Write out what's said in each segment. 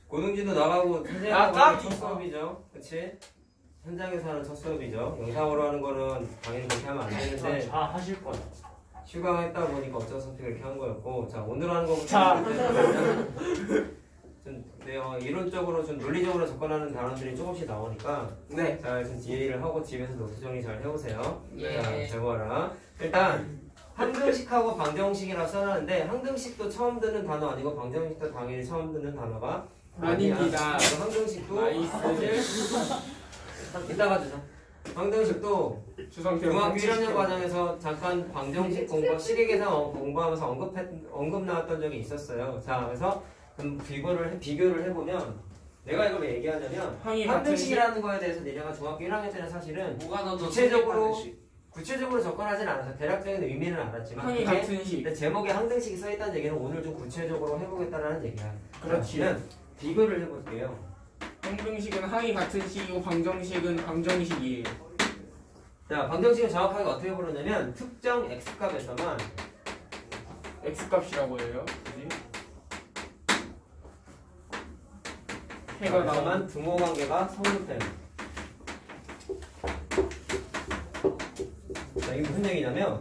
고등지도 나가고 선생님하고 하는 첫 수업이죠. 그치? 현장에서 하는 첫 수업이죠. 영상으로 하는 거는 당연히 그렇게 하면 안 되는데 다 하실 거야. 휴강했다 보니까 어쩔 수 없이 그렇게 한 거였고, 자 오늘 하는 거부터 자. 좀 이론적으로 좀 논리적으로 접근하는 단어들이 조금씩 나오니까 네. 잘 좀 이해를 하고 집에서 노트 정리 잘 해오세요. 예. 자 적어라. 일단 항등식하고 방정식이라고 써놨는데 항등식도 처음 듣는 단어 아니고 방정식도 당연히 처음 듣는 단어가 아닙니다. 항등식도 나이스. 이따가 주자. 방정식도 주성태 중학교 1학년 과정에서 잠깐 방정식 공부, 시계계산 공부하면서 언급 나왔던 적이 있었어요. 자, 그래서 비교를 해보면 내가 이걸 왜 얘기하냐면 항등식이라는 거에 대해서 내가 중학교 1학년 때는 사실은 구체적으로 접근하진 않아서 대략적인 의미는 알았지만 항이 같은 식. 근데 제목에 항등식이 써있다는 얘기는 오늘 좀 구체적으로 해보겠다는 얘기야. 그렇지. 그러면 비교를 해볼게요. 항등식은 항이 같은 식이고 방정식은 방정식이에요. 자, 방정식은 정확하게 어떻게 부르냐면 특정 x값에서만 x값이라고 해요. 그지? 해가 나오면 등호관계가 성립해요. 자, 이게 무슨 얘기냐면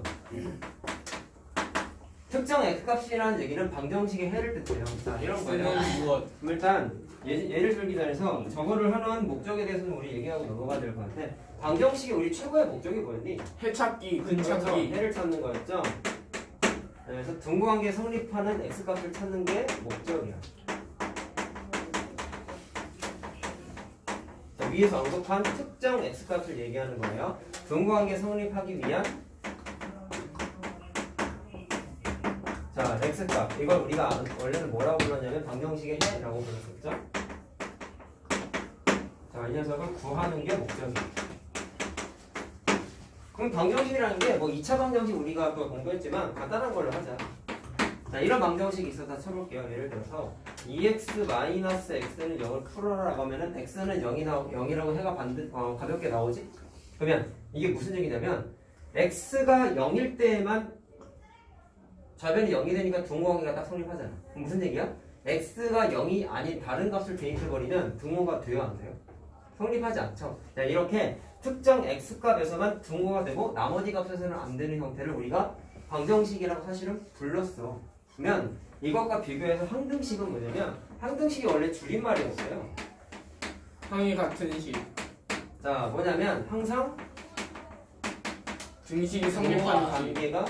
특정 x값이라는 얘기는 방정식의 해를 뜻해요. 자, 이런 거예요. 무엇? 일단 예를 들기 전에서 저거를 하는 목적에 대해서는 우리 얘기하고 넘어가야 될 것 같아. 방정식이 우리 최고의 목적이 뭐였니? 해 찾기, 근 그래서 찾기. 해를 찾는 거였죠. 그래서 등호관계 성립하는 x값을 찾는 게 목적이야. 자, 위에서 언급한 특정 x값을 얘기하는 거예요. 등호관계 성립하기 위한 자, x값. 이걸 우리가 원래는 뭐라고 불렀냐면 방정식의 해라고 불렀었죠. 자, 이 녀석을 구하는 게 목적이에요. 그럼 방정식이라는 게 뭐 2차 방정식 우리가 또 공부했지만 간단한 걸로 하자. 자, 이런 방정식이 있어서 쳐볼게요. 예를 들어서 2x-x는 0을 풀어라고 하면은 x는 0이라고 해가 가볍게 나오지? 그러면 이게 무슨 얘기냐면 x가 0일 때에만 좌변이 0이 되니까 등호관계가 딱 성립하잖아. 그럼 무슨 얘기야? x가 0이 아닌 다른 값을 대입해버리면 등호가 돼요, 안 돼요? 성립하지 않죠. 자, 이렇게 특정 x값에서만 등호가 되고 나머지 값에서는 안 되는 형태를 우리가 방정식이라고 사실은 불렀어. 그러면 이것과 비교해서 항등식은 뭐냐면 항등식이 원래 줄임말이었어요. 항이 같은 식. 자, 뭐냐면 항상 등식이 성립하는 식. 관계가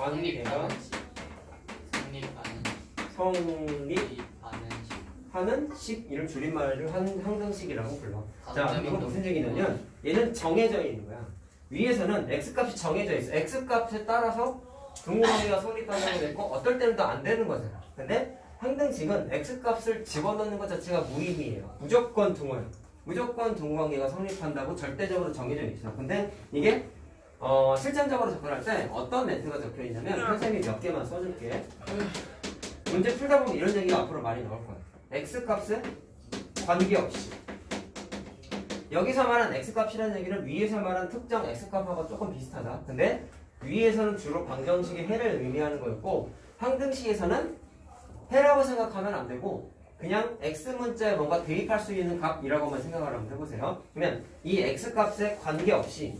성립하는 식, 이를 줄임말을 항등식이라고 불러. 자, 이건 무슨 얘기냐면 얘는 정해져 있는 거야. 위에서는 x값이 정해져 있어. x값에 따라서 등호관계가 성립한다고 됐고 어떨 때는 또 안 되는 거잖아. 근데 항등식은 x값을 집어넣는 것 자체가 무의미해요. 무조건 등호예요. 무조건 등호관계가 성립한다고 절대적으로 정해져 있어. 근데 이게 실전적으로 접근할 때 어떤 멘트가 적혀 있냐면 선생님이 몇 개만 써줄게. 문제 풀다 보면 이런 얘기가 앞으로 많이 나올 거야. x값에 관계없이. 여기서 말한 x값이라는 얘기는 위에서 말한 특정 x값하고 조금 비슷하다. 근데 위에서는 주로 방정식의 해를 의미하는 거였고 항등식에서는 해라고 생각하면 안 되고 그냥 x문자에 뭔가 대입할 수 있는 값이라고만 생각을 한번 해보세요. 그러면 이 x값에 관계없이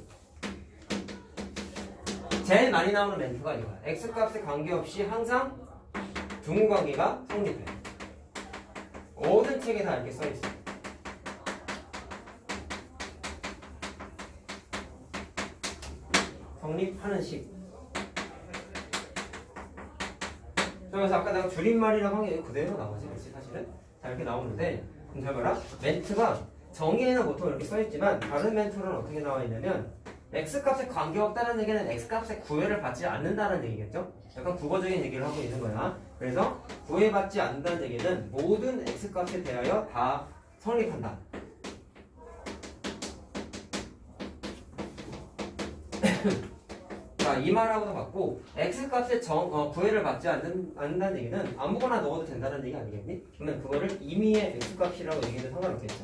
제일 많이 나오는 멘트가 이거야. x값에 관계없이 항상 등호관계가 성립해. 모든 책에 다 이렇게 써있어. 성립하는 식. 그래서 아까 내가 줄임말이라고 한 게 그대로 나오지, 그렇지 사실은? 자, 이렇게 나오는데 그럼 잘 봐라. 멘트가 정의에는 보통 이렇게 써있지만 다른 멘트로는 어떻게 나와 있냐면 x값에 관계없다는 얘기는 x값의 구애를 받지 않는다는 얘기겠죠? 약간 국어적인 얘기를 하고 있는 거야. 그래서 구애받지 않는다는 얘기는 모든 x값에 대하여 다 성립한다. 자, 이 말하고도 같고 x값에 구애를 받지 않는다는 얘기는 아무거나 넣어도 된다는 얘기 아니겠니? 그러면 그거를 임의의 x값이라고 얘기해도 상관없겠죠.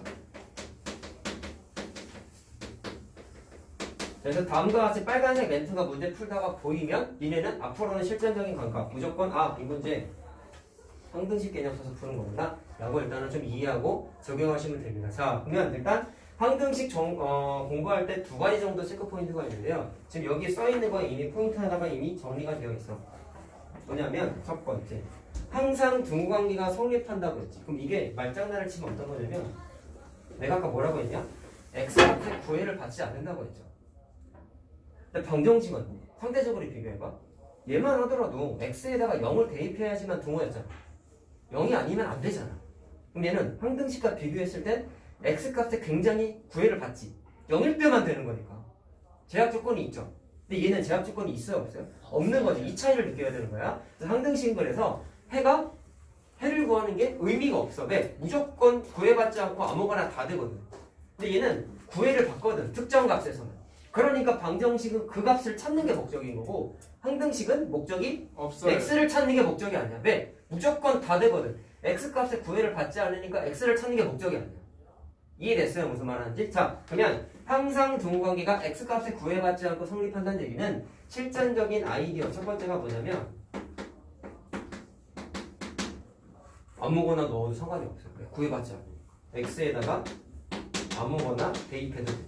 그래서 다음과 같이 빨간색 멘트가 문제 풀다가 보이면 니네는 앞으로는 실전적인 감각 무조건 이 문제 항등식 개념 써서 푸는 거구나. 라고 일단은 좀 이해하고 적용하시면 됩니다. 자, 그러면 일단 항등식 공부할 때 두 가지 정도 체크 포인트가 있는데요. 지금 여기 써 있는 거 이미 포인트 하나가 이미 정리가 되어 있어. 뭐냐면 첫 번째, 항상 등호관계가 성립한다고 했지. 그럼 이게 말장난을 치면 어떤 거냐면 내가 아까 뭐라고 했냐? x값의 구애를 받지 않는다고 했죠. 근데 방정식은 상대적으로 비교해봐. 얘만 하더라도 x에다가 0을 대입해야지만 등호였잖아. 0이 아니면 안 되잖아. 그럼 얘는 항등식과 비교했을 땐 x값에 굉장히 구애를 받지. 0일 때만 되는 거니까. 제약 조건이 있죠. 근데 얘는 제약 조건이 있어요, 없어요? 없는 거지. 이 차이를 느껴야 되는 거야. 그래서 항등식은 그래서 해를 구하는 게 의미가 없어. 왜? 무조건 구애받지 않고 아무거나 다 되거든. 근데 얘는 구애를 받거든. 특정 값에서는. 그러니까 방정식은 그 값을 찾는 게 목적인 거고 항등식은 목적이 없어요. x를 찾는 게 목적이 아니야. 왜? 무조건 다 되거든. x값의 구애를 받지 않으니까 x를 찾는 게 목적이 아니야. 이해됐어요? 무슨 말하는지? 자, 그러면 항상 등호관계가 x값에 구애받지 않고 성립한다는 얘기는 실전적인 아이디어 첫 번째가 뭐냐면 아무거나 넣어도 상관이 없어요. 구애받지 않으니까. x에다가 아무거나 대입해도 돼.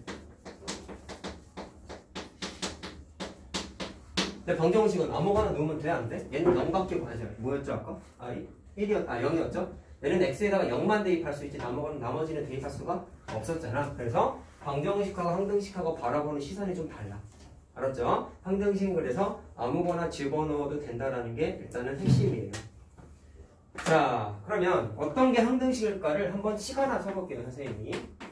근데 방정식은 아무거나 넣으면 돼? 안 돼? 얘는 0밖에 보내죠. 뭐였죠 아까? 0이었죠? 얘는 x에다가 0만 대입할 수 있지 나머지는 대입할 수가 없었잖아. 그래서 방정식하고 항등식하고 바라보는 시선이 좀 달라. 알았죠? 항등식은 그래서 아무거나 집어넣어도 된다라는 게 일단은 핵심이에요. 자, 그러면 어떤 게 항등식일까를 한번 식 하나 써볼게요, 선생님이.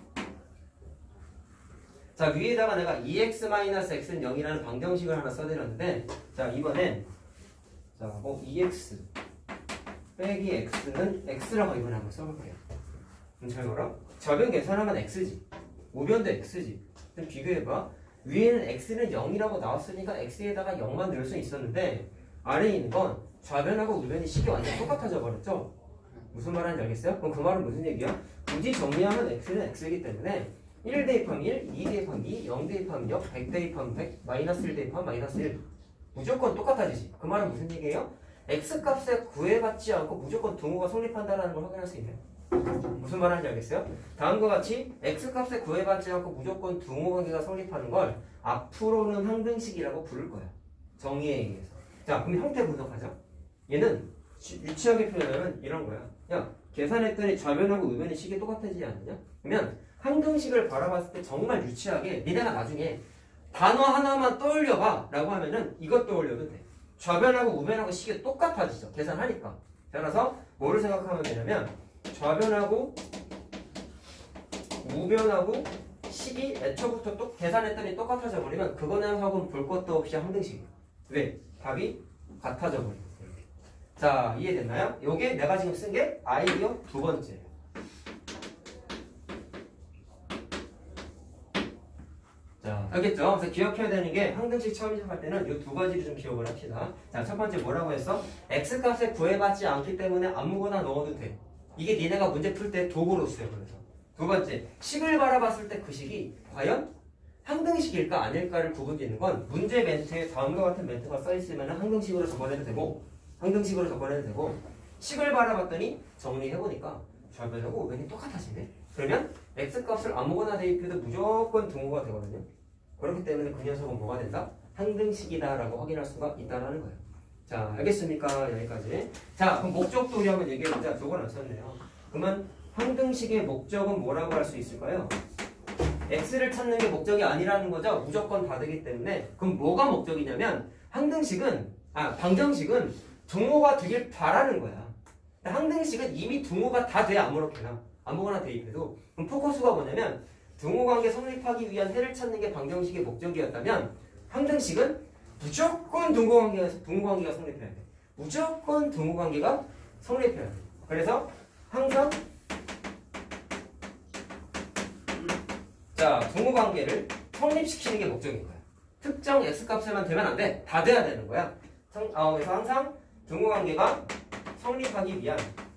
자, 위에다가 내가 2x-x는 0이라는 방정식을 하나 써드렸는데, 자, 이번엔, 자, 2x 빼기 x는 x라고 이번에 한번 써볼게요. 그럼 잘 걸어. 좌변 계산하면 x지. 우변도 x지. 그럼 비교해봐. 위에는 x는 0이라고 나왔으니까 x에다가 0만 넣을 수 있었는데, 아래에 있는 건 좌변하고 우변이 식이 완전 똑같아져 버렸죠? 무슨 말하는지 알겠어요? 그럼 그 말은 무슨 얘기야? 굳이 정리하면 x는 x이기 때문에 1 대입하면 1, 2 대입하면 2, 0 대입하면 0, 100 대입하면 100, 마이너스 1 대입하면 마이너스 1. 무조건 똑같아지지. 그 말은 무슨 얘기예요? x값에 구애받지 않고 무조건 등호가 성립한다는 걸 확인할 수 있네. 무슨 말하는지 알겠어요? 다음과 같이 x값에 구애받지 않고 무조건 등호 관계가 성립하는 걸 앞으로는 항등식이라고 부를 거야. 정의에 의해서. 자, 그럼 형태 분석하자. 얘는 유치하게 표현하면 이런 거야. 야, 계산했더니 좌변하고 우변의 식이 똑같아지지 않느냐? 그러면 항등식을 바라봤을 때 정말 유치하게 니네가 나중에 단어 하나만 떠올려봐 라고 하면은 이것 떠올려도 돼. 좌변하고 우변하고 식이 똑같아지죠. 계산하니까. 따라서 뭐를 생각하면 되냐면 좌변하고 우변하고 식이 애초부터 계산했더니 똑같아져 버리면 그거는 하고는 볼 것도 없이 항등식이야. 왜? 답이 같아져 버리고 이렇게. 자, 이해됐나요? 요게 내가 지금 쓴 게 아이디어 두 번째예요. 자, 알겠죠? 그래서 기억해야 되는 게 항등식 처음 시작할 때는 이 두 가지를 좀 기억을 합시다. 자, 첫 번째 뭐라고 했어? x값에 구애받지 않기 때문에 아무거나 넣어도 돼. 이게 니네가 문제 풀 때 도구로 쓰여. 그래서 두 번째, 식을 바라봤을 때 그 식이 과연 항등식일까 아닐까를 구분짓는 건 문제 멘트에 다음과 같은 멘트가 써있으면 항등식으로 적어내도 되고 식을 바라봤더니 정리해보니까 좌변하고 우변이 똑같아지네. 그러면 x값을 아무거나 대입해도 무조건 등호가 되거든요. 그렇기 때문에 그 녀석은 뭐가 된다? 항등식이다 라고 확인할 수가 있다는 거예요. 자, 알겠습니까? 여기까지. 자, 그럼 목적도 우리 한번 얘기해보자. 저건 안 썼네요. 그러면 항등식의 목적은 뭐라고 할 수 있을까요? x를 찾는 게 목적이 아니라는 거죠. 무조건 다 되기 때문에. 그럼 뭐가 목적이냐면 방정식은 등호가 되길 바라는 거야. 항등식은 이미 등호가 다 돼. 아무거나 대입해도. 그럼 포커스가 뭐냐면 등호관계 성립하기 위한 해를 찾는 게 방정식의 목적이었다면 항등식은 무조건 등호관계가 성립해야 돼. 무조건 등호관계가 성립해야 돼. 그래서 항상 자, 등호관계를 성립시키는 게 목적인 거야. 특정 x값에만 되면 안 돼. 다 돼야 되는 거야. 그래서 항상 등호관계가 성립하기 위한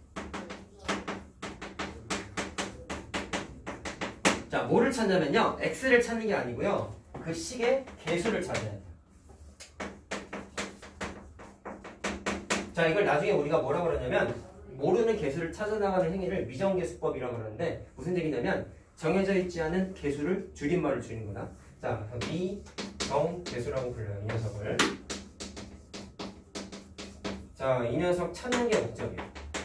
자, 뭐를 찾냐면요. x를 찾는 게 아니고요. 그 식의 개수를 찾아야 돼요. 자, 이걸 나중에 우리가 뭐라고 그러냐면 모르는 개수를 찾아나가는 행위를 미정개수법이라고 하는데 무슨 얘기냐면 정해져 있지 않은 개수를 줄임말을 줄이는 거다. 자, 미정개수라고 불러요. 이 녀석을. 자, 이 녀석 찾는 게 목적이에요.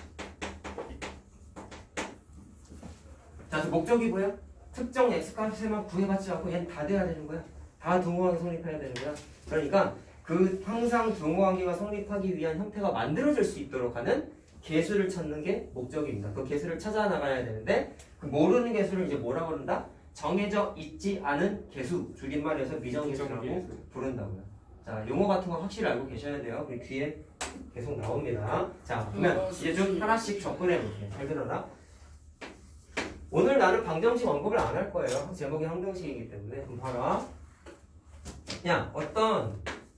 자, 그 목적이 뭐야? 특정 x값에만 구해받지 않고 얘는 다 돼야 되는 거야. 다 등호관계 성립해야 되는 거야. 그러니까 그 항상 등호관계가 성립하기 위한 형태가 만들어질 수 있도록 하는 개수를 찾는 게 목적입니다. 그 개수를 찾아 나가야 되는데 그 모르는 개수를 이제 뭐라고 그런다? 정해져 있지 않은 개수, 줄임말에서 미정개수라고 부른다고요. 자, 용어 같은 거 확실히 알고 계셔야 돼요. 그 뒤에 계속 나옵니다. 자, 그러면 이제 좀 하나씩 접근해 볼게요. 잘 들어라. 오늘 나는 방정식 언급을 안 할 거예요. 제목이 항등식이기 때문에. 그럼 봐라. 야, 어떤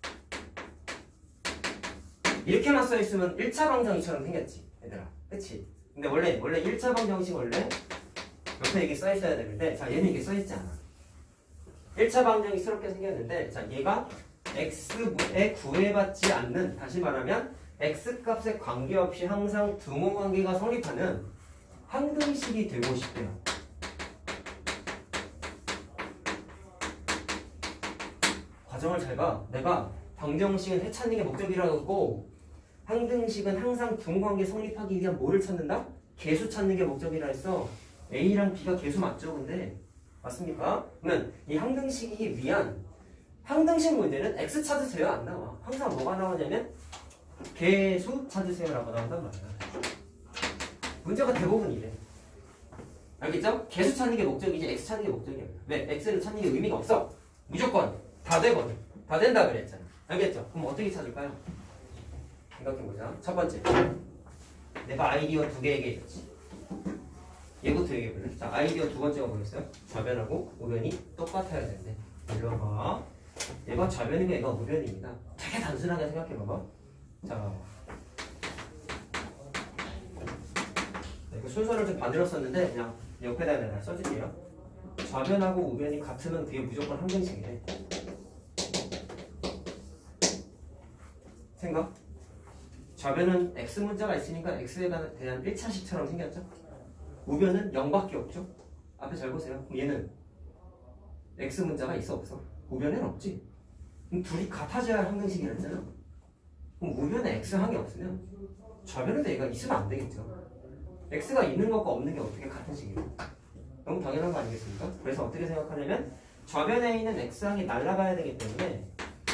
이렇게만 써있으면 1차 방정식처럼 생겼지, 얘들아. 그치? 근데 원래 1차 방정식 원래 옆에 이렇게 써있어야 되는데, 자, 얘는 이게 써있지 않아. 1차 방정식스럽게 생겼는데, 자, 얘가 x에 구애받지 않는, 다시 말하면 x값에 관계없이 항상 등호관계가 성립하는 항등식이 되고 싶대요. 과정을 잘 봐. 내가 방정식은 해 찾는 게 목적이라고 항등식은 항상 등호관계 성립하기 위한 뭐를 찾는다? 개수 찾는 게 목적이라 했어. A랑 B가 개수 맞죠? 근데 맞습니까? 그러면 이 항등식이 위한 항등식 문제는 X 찾으세요 안 나와. 항상 뭐가 나오냐면 개수 찾으세요라고 나온단 말이야. 문제가 대부분 이래. 알겠죠? 개수 찾는 게 목적이지 X 찾는 게 목적이야. 왜? X를 찾는 게 의미가 없어. 무조건 다 되거든. 다 된다 그랬잖아. 알겠죠? 그럼 어떻게 찾을까요? 생각해보자. 첫 번째, 내가 아이디어 2개 얘기했지. 얘부터 얘기해볼래? 자, 아이디어 두 번째가 뭐였어요? 좌변하고 우변이 똑같아야 되는데 이리 와봐. 얘가 좌변이고 얘가 우변입니다. 되게 단순하게 생각해봐봐. 자, 이거 순서를 좀 반대로 썼는데 그냥 옆에다 내가 써줄게요. 좌변하고 우변이 같으면 그게 무조건 항등식이래. 생각? 좌변은 x 문자가 있으니까 x에 대한 1차식처럼 생겼죠? 우변은 0밖에 없죠? 앞에 잘 보세요. 그럼 얘는 x 문자가 있어 없어? 우변에는 없지. 그럼 둘이 같아져야 할 항등식이라 했잖아. 그럼 우변에 x항이 없으면 좌변에도 얘가 있으면 안 되겠죠. x가 있는 것과 없는 게 어떻게 같은 식이에요? 너무 당연한 거 아니겠습니까? 그래서 어떻게 생각하냐면 좌변에 있는 x항이 날아가야 되기 때문에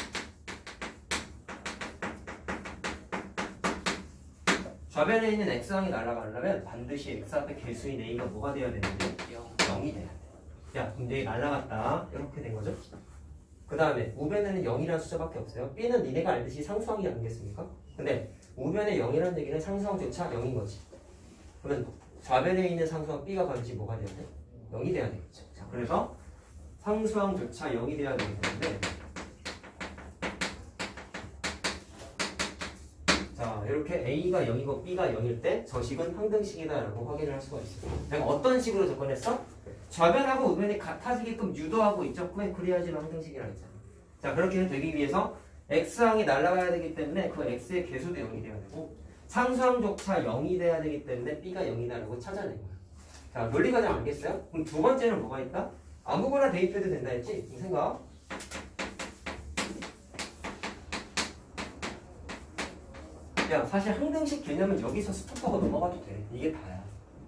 좌변에 있는 x항이 날아가려면 반드시 x 앞에 개수인 a가 뭐가 돼야 되는데 0이 돼야 돼. 야, 그럼 얘 날아갔다. 이렇게 된 거죠. 그 다음에 우변에는 0이라는 숫자밖에 없어요. b는 니네가 알듯이 상수항이 아니겠습니까? 근데 우변에 0이라는 얘기는 상수항조차 0인 거지. 그러면 좌변에 있는 상수항 b가 반드시 뭐가 돼야 돼? 0이 돼야 되겠죠. 자, 그래서 상수항조차 0이 돼야 되기 때문에 자, 이렇게 A가 0이고 B가 0일 때 저식은 항등식이다라고 확인을 할 수가 있어요. 내가 어떤 식으로 접근했어? 좌변하고 우변이 같아지게끔 유도하고 있죠. 그래야지만 항등식이라 했잖아. 자, 그렇게 되기 위해서 X항이 날아가야 되기 때문에 그 X의 개수도 0이 돼야 되고 상수항조차 0이 돼야 되기 때문에 B가 0이다라고 찾아낸 거야. 자, 논리 과정 알겠어요? 그럼 두 번째는 뭐가 있다? 아무거나 대입해도 된다 했지? 이 생각. 야, 사실 항등식 개념은 여기서 스톱하고 넘어가도 돼. 이게 다야.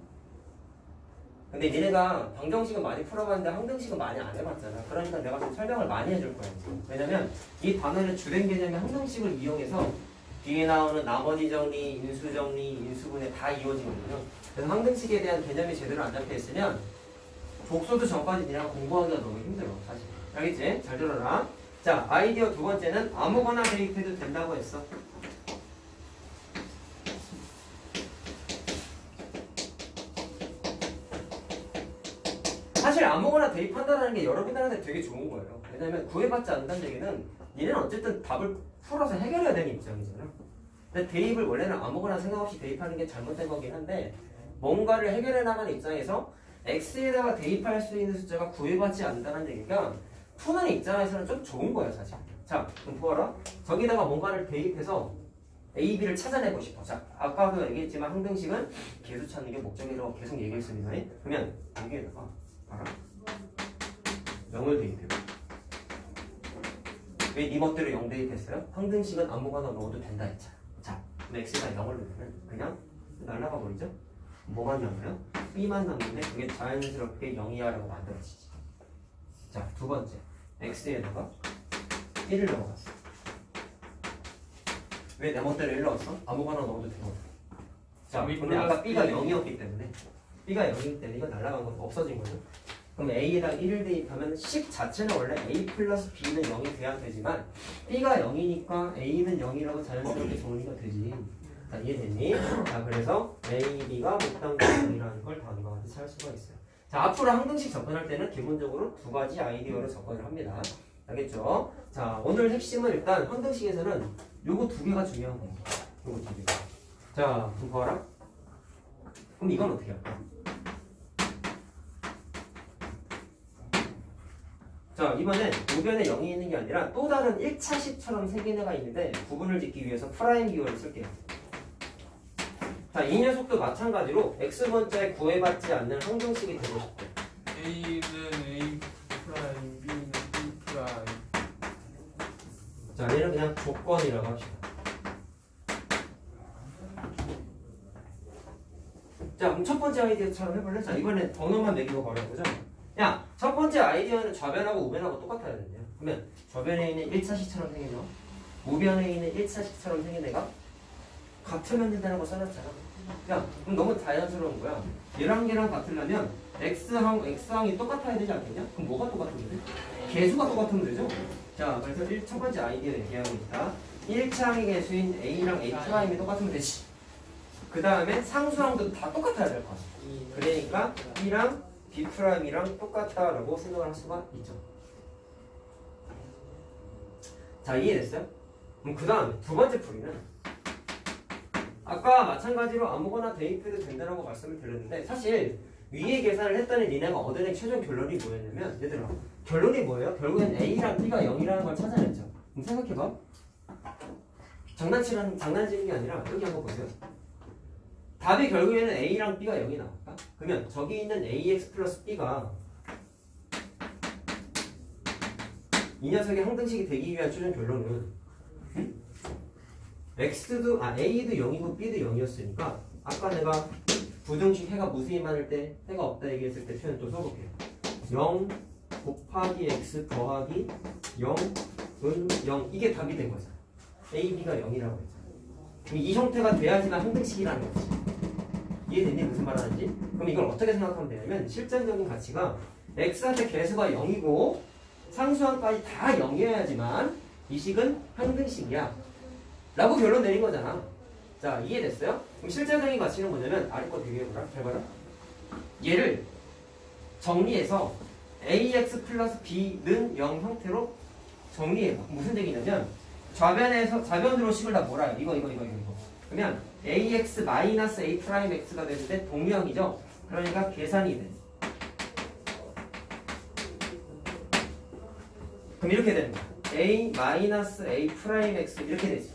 근데 니네가 방정식은 많이 풀어봤는데 항등식은 많이 안 해봤잖아. 그러니까 내가 좀 설명을 많이 해줄 거야. 왜냐면 이 단어의 주된 개념이 항등식을 이용해서 뒤에 나오는 나머지 정리, 인수 정리, 인수분해 다 이루어지거든요. 그래서 항등식에 대한 개념이 제대로 안 잡혀 있으면 복소도 전까지 니네가 공부하기가 너무 힘들어. 사실. 알겠지? 잘 들어라. 자, 아이디어 두 번째는 아무거나 대입해도 된다고 했어. 사실 아무거나 대입한다는 게 여러분들한테 되게 좋은 거예요. 왜냐면 구애받지 않는다는 얘기는 니네는 어쨌든 답을 풀어서 해결해야 되는 입장이잖아. 근데 대입을 원래는 아무거나 생각 없이 대입하는 게 잘못된 거긴 한데 뭔가를 해결해 나가는 입장에서 x에다가 대입할 수 있는 숫자가 구애받지 않는다는 얘기가 푸는 입장에서는 좀 좋은 거야 사실. 자, 그럼 보아라. 저기다가 뭔가를 대입해서 A, B를 찾아내고 싶어. 자, 아까도 얘기했지만 항등식은 계수 찾는 게 목적이라고 계속 얘기했습니다. 그러면 여기에다가 봐라. 0을 대입해요. 왜 네 멋대로 0 대입했어요? 항등식은 아무거나 넣어도 된다 했잖아. 자, 그럼 x가 0을 넣으면 그냥 날아가 버리죠? 뭐만 남아요? b만 남는데 그게 자연스럽게 0이야라고 만들어지지. 자, 두 번째 x에다가 1을 넣어봤어. 왜 내 멋대로 1 넣었어? 아무거나 넣어도 되거든. 자, 근데 아까 b가 0이었기 때문에 b가 0이기 때문에 이거 날아간 건 없어진 거죠. 그럼 a에다가 1을 대입하면 식 자체는 원래 a 플러스 b는 0이 돼야 되지만 b가 0이니까 a는 0이라고 자연스럽게 정리가 되지. 자, 이해됐니? 자, 그래서 a, b가 목당과 0이라는 걸 다음과 같이 찾을 수가 있어요. 자, 앞으로 항등식 접근할 때는 기본적으로 두 가지 아이디어로 접근을 합니다. 알겠죠? 자, 오늘 핵심은 일단 항등식에서는 요거 두 개가 중요한 거예요. 요거 두 개. 자, 좀 봐라. 그럼 이건 어떻게 할까? 자, 이번엔 우변에 0이 있는 게 아니라 또 다른 1차식처럼 생긴 애가 있는데 구분을 짓기 위해서 프라임 기호를 쓸게요. 자, 이 녀석도 마찬가지로 x번째에 구애받지 않는 항등식이 되고 싶대. A는 A 프라임, B는 B 프라임. 자, 얘는 그냥 조건이라고 합시다. 자, 그럼 첫 번째 아이디어처럼 해볼래? 자, 이번엔 번호만 매기고 걸어보자. 야, 첫 번째 아이디어는 좌변하고 우변하고 똑같아야 된대요. 그러면 좌변에 있는 1차식처럼 생긴 거, 우변에 있는 1차식처럼 생긴 애가 같으면 된다는 써놨잖아. 야, 그럼 너무 자연스러운 거야. 얘랑 얘랑 같으려면 x항이 똑같아야 되지 않겠냐? 그럼 뭐가 똑같으면 돼? 개수가 똑같으면 되죠? 자, 그래서 첫 번째 아이디어 얘기하고 있다. 1차항의 개수인 a랑 a''이 똑같으면 되지. 그 다음에 상수항도 다 똑같아야 될 거야. 그러니까 b랑 b'이랑 똑같다라고 생각을 할 수가 있죠. 자, 이해됐어요? 그럼 그 다음에 두 번째 풀이는 아까 마찬가지로 아무거나 대입해도 된다고 말씀을 드렸는데 사실 위에 계산을 했더니 니네가 얻어낸 최종 결론이 뭐였냐면 얘들아 결론이 뭐예요? 결국엔 a랑 b가 0이라는 걸 찾아냈죠. 그럼 생각해봐. 장난치는 게 아니라 여기 한번 보세요. 답이 결국에는 a랑 b가 0이 나올까? 그러면 저기 있는 ax 플러스 b가 이 녀석의 항등식이 되기 위한 최종 결론은 a도 0이고 b도 0이었으니까 아까 내가 부등식 해가 무수히 많을 때 해가 없다 얘기했을 때 표현 또 써볼게요. 0 곱하기 x 더하기 0은 0 이게 답이 된 거잖아. a, b가 0이라고 했잖아. 그럼 이 형태가 돼야지만 항등식이라는 거지. 이해됐니? 무슨 말 하는지? 그럼 이걸 어떻게 생각하면 되냐면 실전적인 가치가 x한테 개수가 0이고 상수항까지 다 0이어야지만 이 식은 항등식이야 라고 결론 내린 거잖아. 자, 이해됐어요? 그럼 실제적인 가치는 뭐냐면 아래 거 비교해보라. 잘 봐라. 얘를 정리해서 ax 플러스 b는 0 형태로 정리해봐. 무슨 얘기냐면 좌변으로 식을 다 몰아요. 이거. 그러면 ax 마이너스 a 프라임 x가 됐을 때 동명이죠. 그러니까 계산이 돼. 그럼 이렇게 되는 거야. a 마이너스 a 프라임 x 이렇게 되지.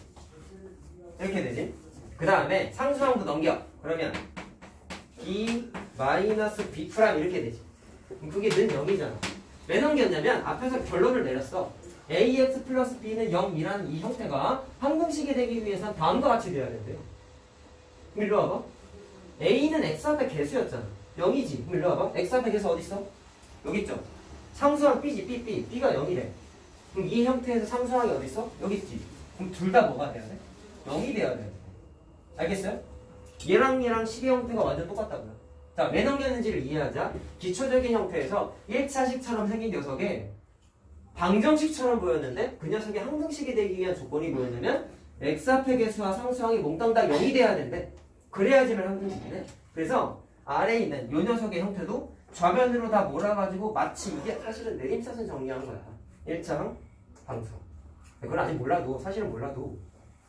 그 다음에 상수항도 넘겨. 그러면 b 마이너스 b 프라임 이렇게 되지. 그럼 그게 는 0이잖아. 왜 넘겼냐면 앞에서 결론을 내렸어. ax 플러스 b는 0이라는 이 형태가 항등식이 되기 위해선 다음과 같이 돼야 된대요. 그럼 일로 와봐. a는 x 앞에 개수였잖아. 0이지. 그럼 일로 와봐. x 앞에 개수 어디 있어? 여기 있죠. 상수항 b지. b가 0이래. 그럼 이 형태에서 상수항이 어디 있어? 여기 있지. 그럼 둘 다 뭐가 돼야 돼? 0이 돼야 돼. 알겠어요? 얘랑 식의 형태가 완전 똑같다고요. 자, 왜 넘겼는지를 이해하자. 기초적인 형태에서 1차식처럼 생긴 녀석에 방정식처럼 보였는데 그 녀석이 항등식이 되기 위한 조건이 뭐였냐면 x 앞의 개수와 상수항이 몽땅 다 0이 돼야 된대. 그래야지만 항등식이네. 그래서 아래에 있는 이 녀석의 형태도 좌변으로 다 몰아가지고 마치 이게 사실은 내림샷을 정리한 거야. 1차항 방수. 그걸 아직 몰라도 사실은 몰라도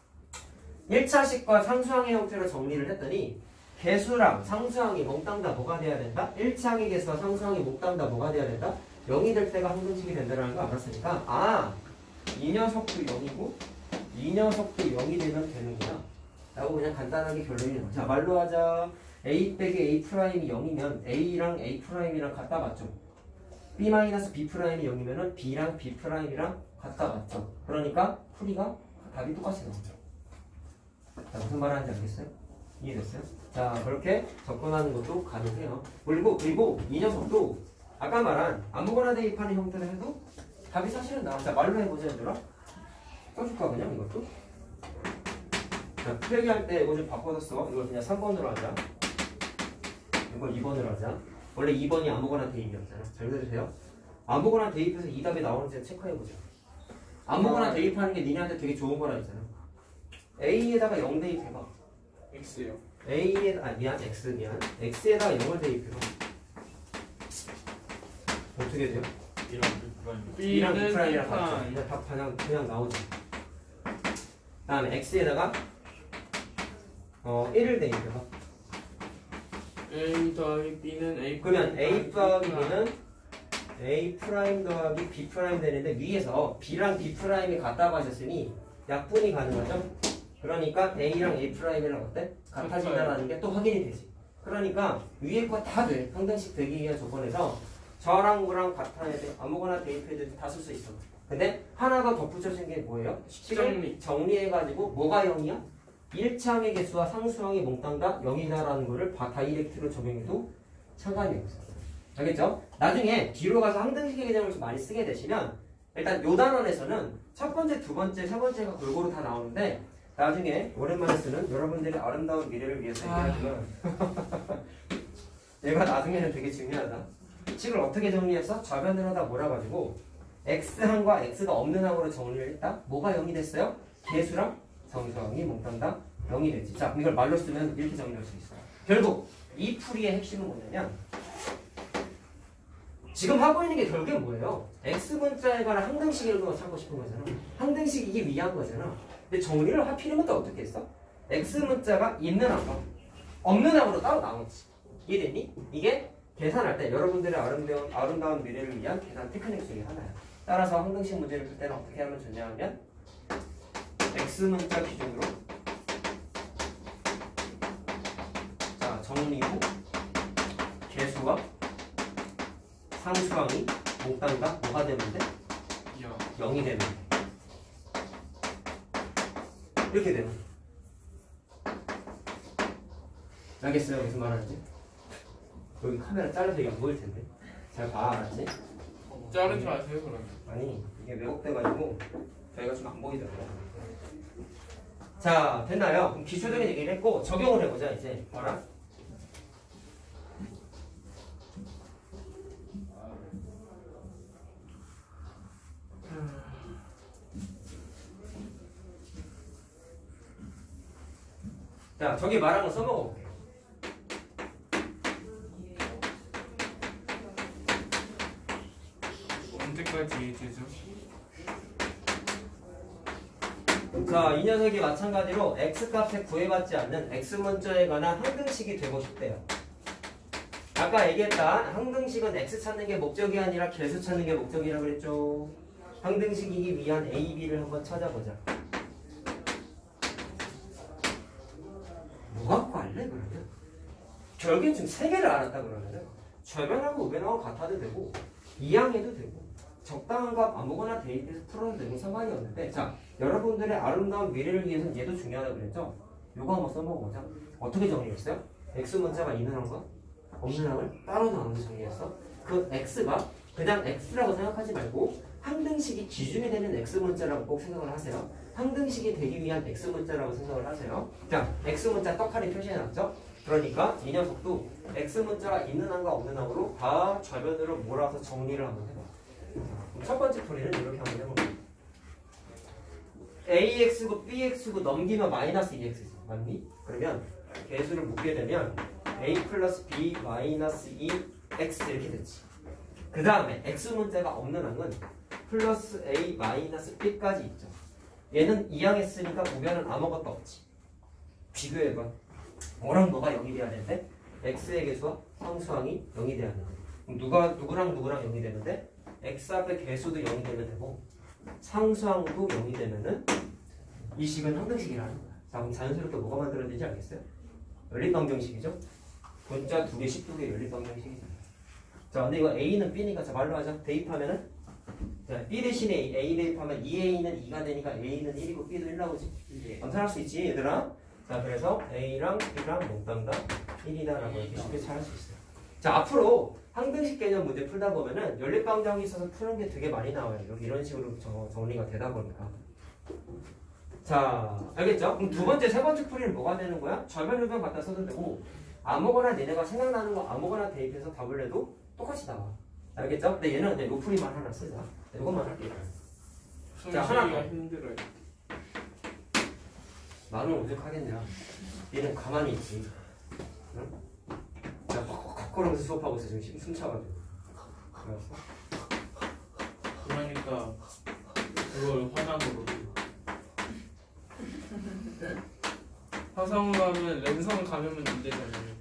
1차식과 상수항의 형태로 정리를 했더니 개수랑 상수항이 몽땅 다 뭐가 돼야 된다? 1차항의 개수와 상수항이 몽땅 다 뭐가 돼야 된다? 0이 될 때가 항등식이 된다는 걸 알았으니까 이 녀석도 0이고 이 녀석도 0이 되면 되는구나 라고 그냥 간단하게 결론이 나와. 자, 말로 하자. a 빼기 a 프라임이 0이면 a랑 a 프라임이랑 같다 맞죠? b 마이너스 b 프라임이 0이면은 b랑 b 프라임이랑 같다 맞죠? 그러니까 풀이가 답이 똑같이 나오죠. 자, 무슨 말 하는지 알겠어요? 이해됐어요? 자, 그렇게 접근하는 것도 가능해요. 그리고 이 녀석도 아까 말한 아무거나 대입하는 형태로 해도 답이 사실은 나와. 자, 말로 해보자, 얘들아. 써줄까, 그냥 이것도? 자, 풀이할 때 이거 좀 바꿔서 써. 이걸 그냥 3번으로 하자. 이걸 2번으로 하자. 원래 2번이 아무거나 대입이었잖아. 잘 들으세요. 아무거나 대입해서 이 답이 나오는지 체크해보자. 아무거나 대입하는 게 니네한테 되게 좋은 거라 했잖아. A에다가 0 대입해봐. X요. X에다가 0을 대입해봐. 어떻게 돼요? B랑 B 프라임이랑 같죠. 이제 답 그냥 나오지. 다음에 X에다가 1을 대입해봐. A 더하기 B는 A. 그러면 A 더하기 B는 A 프라임 더하기 B 프라임 되는데 위에서 B랑 B 프라임이 같다고 하셨으니 약분이 가능하죠? 그러니까 A랑 A 프라임이랑 어때? 같아진다는 게 또 확인이 되지. 그러니까 위에 거 다 돼. 상등식 되기 위한 조건에서 저랑 뭐랑 같아야 돼. 아무거나 대입해도 다 쓸 수 있어. 근데 하나가 덧붙여진 게 뭐예요? 식을 정리해가지고 뭐가 0이야? 1차항의 개수와 상수항의 몽땅 다 0이다라는 거를 다이렉트로 적용해도 상관이 없어. 알겠죠? 나중에 뒤로 가서 항등식의 개념을 좀 많이 쓰게 되시면 일단 요 단원에서는 첫 번째, 두 번째, 세 번째가 골고루 다 나오는데 나중에 오랜만에 쓰는 여러분들의 아름다운 미래를 위해서 얘기하지만 얘가 나중에는 되게 중요하다. 식을 어떻게 정리했어? 좌변으로 다 몰아가지고 x항과 x가 없는 항으로 정리를 했다. 뭐가 0이 됐어요? 개수랑 상수항이 몽땅 다 0이 됐지. 자, 이걸 말로 쓰면 이렇게 정리할 수 있어. 결국 이 풀이의 핵심은 뭐냐면 지금 하고 있는 게 결국에 뭐예요? x문자에 관한 항등식을 찾고 싶은 거잖아. 항등식 이게 위한 거잖아. 근데 정리를 하필이면 또 어떻게 했어? x문자가 있는 항과 없는 항으로 따로 나눴지. 이해됐니? 이게 계산할 때 여러분들의 아름다운 미래를 위한 계산 테크닉 중에 하나야. 따라서 항등식 문제를 풀 때는 어떻게 하면 좋냐 하면 x문자 기준으로 자 정리 후 개수와 상수항이 몽땅 다 뭐가 되면 돼? 0이 되면 돼. 이렇게 되면 알겠어요? 무슨 말하는지? 여기 카메라 잘라서 이게 안 보일 텐데 잘 봐, 알았지? 자르지 마세요 그러면. 아니 이게 왜곡돼가지고 저희가 좀 안 보이더라고요. 자, 됐나요? 그럼 기초적인 얘기를 했고 적용을 해보자. 이제 봐라. 자, 저기 말한 거 써먹어볼게요. 언제까지 되죠? 자, 이 녀석이 마찬가지로 x값에 구애받지 않는 x문자에 관한 항등식이 되고 싶대요. 아까 얘기했다. 항등식은 x 찾는 게 목적이 아니라 개수 찾는 게 목적이라고 그랬죠. 항등식이기 위한 a, b를 한번 찾아보자. 뭐 갖고 할래 그러면? 결국엔 지금 세 개를 알았다 그러면은 좌변하고 우변하고 같아도 되고 이항해도 되고 적당한 값 아무거나 대입해서 풀어도 되고 상관이 없는데 자, 여러분들의 아름다운 미래를 위해서는 얘도 중요하다고 그랬죠? 요거 한번 써먹어보자. 어떻게 정리했어요? x문자가 있는 항과 없는 항을 따로 나눠서 정리했어. 그 x가 그냥 x라고 생각하지 말고 항등식이 기준이 되는 x문자라고 꼭 생각을 하세요. 항등식이 되기 위한 x문자라고 생각을 하세요. 자, x문자 떡하니 표시해놨죠? 그러니까 이 녀석도 x문자가 있는 항과 없는 항으로 다 좌변으로 몰아서 정리를 한번 해봐. 첫 번째 풀이는 이렇게 한번 해볼게요. ax고 bx고 넘기면 마이너스 2x지. 맞니? 그러면 개수를 묶게 되면 a 플러스 b 마이너스 2x 이렇게 됐지. 그 다음에 x문자가 없는 항은 플러스 a 마이너스 b까지 있죠. 얘는 2항 했으니까 우변은 아무것도 없지. 비교해봐. 뭐랑 뭐가 0이 돼야 되는데 x의 개수와 상수항이 0이 돼야 되는데 누구랑 누구랑 0이 되는데 x 앞에 개수도 0이 되면 되고 상수항도 0이 되면은 이 식은 항등식이라는 거야. 자, 그럼 자연스럽게 뭐가 만들어지지 알겠어요? 연립방정식이죠? 분자 2개, 12개 연립방정식이잖아. 자, 근데 이거 A는 B니까 자, 말로 하자. 대입하면은 자, B 대신에 A 대입하면 2A는 2가 되니까 A는 1이고 B도 1 나오지. 감산할 수 있지, 얘들아? 자, 그래서 A랑 B랑 몽땅 다 1이다라고 이렇게 쉽게 찾을 수 있어요. 자, 앞으로 항등식 개념 문제 풀다 보면은 연립방정이 있어서 푸는 게 되게 많이 나와요. 이런 식으로 정리가 되다 보니까. 자, 알겠죠? 그럼 두 번째, 세 번째 풀이는 뭐가 되는 거야? 절반절반 갖다 써도 되고 아무거나 니네가 생각나는 거 아무거나 대입해서 답을 내도 똑같이 나와. 알겠죠? 근데 얘는 그냥 요 풀이만 하나 쓰자. 이것만 할게요. 자, 하나 더. 힘들어요. 나는 오죽하겠냐. 얘는 가만히 있지. 응? 자, 헉헉헉 그러면서 수업하고 있어. 지금 숨 차가지고. 알았어? 그러니까 그걸 화상으로. 화상으로 하면 랜선 감으면 안 되잖아요.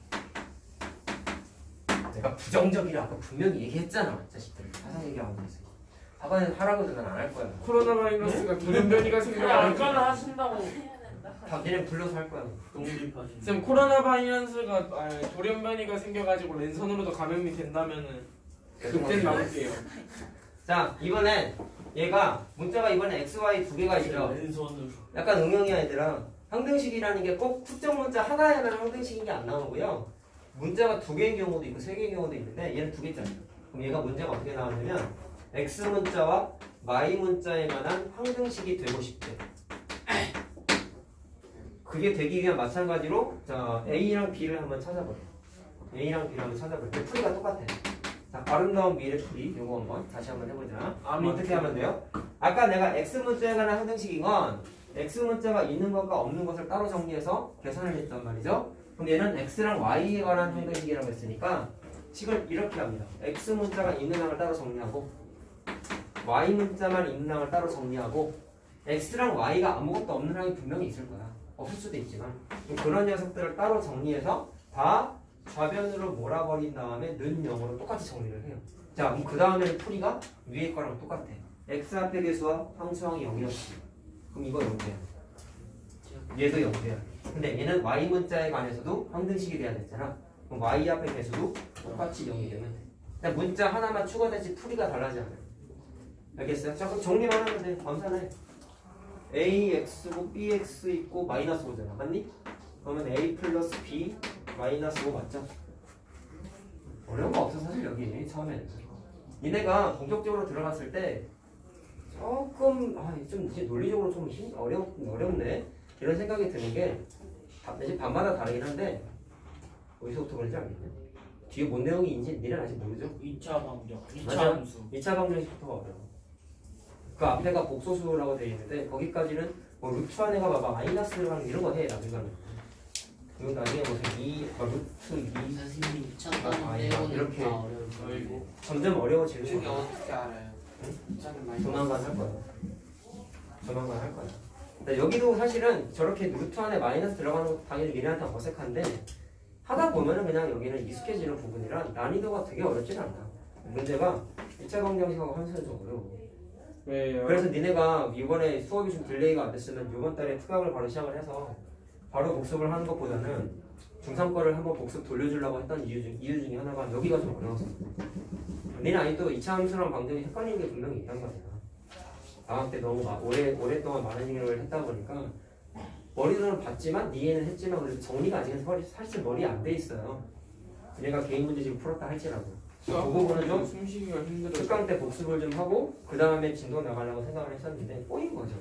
내가 부정적이라 아까 분명히 얘기했잖아. 자식들. 화상 얘기하고 있어. 학원에서 하라고 해도 난 안 할 거야. 코로나 바이러스가 돌연변이가 생겨. 아까는 하신다고. 얘네 불러서 할 거야. 독립하신. 쌤 코로나 바이러스가 돌연변이가 생겨가지고 랜선으로도 감염이 된다면은 그땐 나올게요. 자, 이번엔 얘가 문자가 이번에 XY 두 개가 있죠. 왼손으로. 약간 응용이야 얘들아. 항등식이라는 게 꼭 특정 문자 하나에만 항등식인 게 안 나오고요. 문자가 두 개인 경우도 있고 세 개인 경우도 있는데 얘는 두 개짜리야. 그럼 얘가 문제가 어떻게 나왔냐면 X 문자와 Y 문자에 관한 항등식이 되고 싶대. 그게 되기 위한 마찬가지로 자 A랑 B를 한번 찾아보래. A랑 B를 한번 찾아볼래. 풀이가 똑같아. 자, 아름다운 미래 풀이 요거 한번 다시 한번 해보자. 어떻게 하면 돼요? 아까 내가 X 문자에 관한 항등식인 건 X 문자가 있는 것과 없는 것을 따로 정리해서 계산을 했단 말이죠. 그럼 얘는 X랑 Y에 관한 항등식이라고 했으니까 식을 이렇게 합니다. X 문자가 있는 항을 따로 정리하고 Y 문자만 있는 항을 따로 정리하고 X랑 Y가 아무것도 없는 항이 분명히 있을 거야. 없을 수도 있지만 그런 녀석들을 따로 정리해서 다 좌변으로 몰아버린 다음에 는 0으로 똑같이 정리를 해요. 자, 그럼 그 다음에는 풀이가 위에 거랑 똑같아. X 앞의 개수와 항수항이 0이었지. 그럼 이거 0돼야. 얘도 0돼야. 근데 얘는 Y 문자에 관해서도 항등식이 돼야 됐잖아. 그럼 Y 앞의 개수도 똑같이 0이 되면 돼. 그냥 문자 하나만 추가되지 풀이가 달라지지 않아요. 알겠어요? 자, 그럼 정리만 하면 돼. 감사해. AX고 BX 있고 마이너스 5잖아. 맞니? 그러면 A 플러스 B 마이너스 5 맞죠? 어려운 거 없어 사실 여기 처음에는. 니네가 본격적으로 들어갔을 때 조금 좀 이제 논리적으로 좀 어렵네 이런 생각이 드는 게 이제 밤마다 다르긴 한데 어디서부터 그런지 알겠네. 뒤에 뭔 내용인지 니네는 아직 모르죠? 2차 방정. 2차 맞아. 함수. 2차 방정식부터가 어려워. 그 앞에가 복소수라고 되어 있는데 거기까지는 뭐 루트 안에가 봐봐 마이너스 들어가는 이런 거 해 나중에는. 그리고 나중에 무슨 2 루트 2 선생님이 아, 미쳤다는 이렇게. 내용은 다 어려워요. 아이고. 점점 어려워지는 저기 거야. 어떻게 알아요? 조만간 할 거야. 조만간 할 거야. 근데 여기도 사실은 저렇게 루트 안에 마이너스 들어가는 것도 당연히 미래한테 어색한데 하다 보면은 그냥 여기는 익숙해지는 부분이라 난이도가 되게 어렵진 않다. 문제가 1차 방정식하고 함수는 좀 어려워. 왜요? 그래서 니네가 이번에 수업이 좀 딜레이가 안 됐으면 이번 달에 특강을 바로 시작을 해서 바로 복습을 하는 것보다는 중3 거를 한번 복습 돌려주려고 했던 이유 중에 하나가 여기가 좀 어려워서. 니네 아니 또 2차 함수랑 방정이 헷갈리는 게 분명히 있단 말이야. 방학 때 너무 오랫동안 많은 일을 했다 보니까 머리로는 봤지만 니에는 했지만 그래도 정리가 아직은 사실 머리에 안 돼 있어요. 니네가 개인 문제 지금 풀었다 할지라도. 그 부분은 좀 숨쉬기가 힘들어. 특강 때 복습을 좀 하고 그 다음에 진도 나가려고 생각을 했었는데 꼬인 거죠.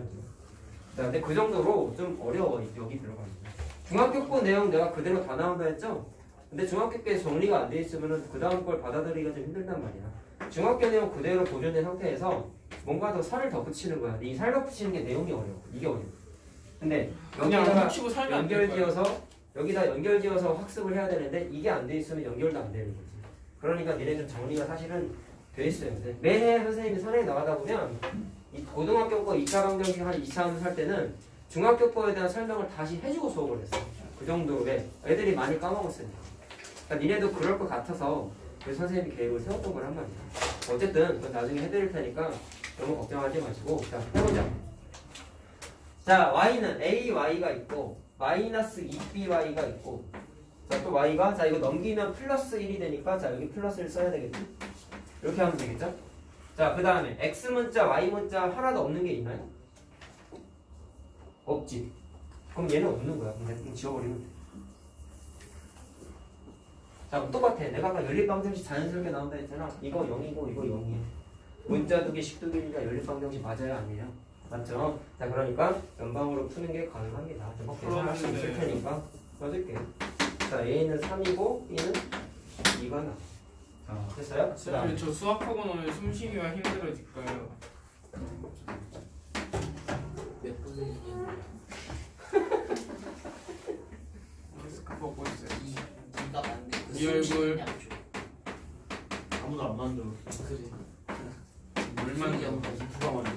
근데 그 정도로 좀 어려워 여기 들어가는 거. 중학교 거 내용 내가 그대로 다 나온다 했죠? 근데 중학교 때 정리가 안 돼 있으면 그 다음 걸 받아들이기가 좀 힘들단 말이야. 중학교 내용 그대로 보존된 상태에서 뭔가 더 살을 더 붙이는 거야. 이 살 더 붙이는 게 내용이 어려워. 이게 어려워. 근데 여기다가 훔치고 살면 안 될까요? 여기다 연결지어서 학습을 해야 되는데 이게 안 돼 있으면 연결도 안 되는 거지. 그러니까 니네 좀 정리가 사실은 돼 있어야 돼. 매해 선생님이 선행에 나가다 보면 이 고등학교 거 2차 방정식 한 2차 함수 할 때는 중학교 거에 대한 설명을 다시 해주고 수업을 했어. 그 정도로 애들이 많이 까먹었으니까. 그러니까 니네도 그럴 것 같아서 그 선생님이 계획을 세웠던 걸 한 말이야. 어쨌든 그건 나중에 해드릴 테니까 너무 걱정하지 마시고 자 해보자. 자, y는 ay가 있고 마이너스 2by가 있고 자, 또 y가 자 이거 넘기면 플러스 1이 되니까 자 여기 플러스를 써야 되겠지? 이렇게 하면 되겠죠? 자, 그 다음에 x 문자, y 문자 하나도 없는 게 있나요? 없지. 그럼 얘는 없는 거야. 그럼 지워버리면 돼. 자, 그럼 똑같아. 내가 아까 연립방정식 자연스럽게 나온다 했잖아. 이거 0이고 이거 0이야. 문자 두개 식두개니까 연립방정식 맞아요? 아니에요? 맞죠? 자, 그러니까 연방으로 푸는 게 가능합니다. 뭐 계산할 수 있을 테니까 써줄게. 자, a는 3이고 b는 2가 나. 자, 됐어요? 쌤, 저 수학학원 오면 숨쉬기가 힘들어질까요? 몇 분을 마스크 벗고 있어요. 이가 맞네. 이 얼굴. 아무도 안 만들어. 그래. 물 만져. 누가 만들어?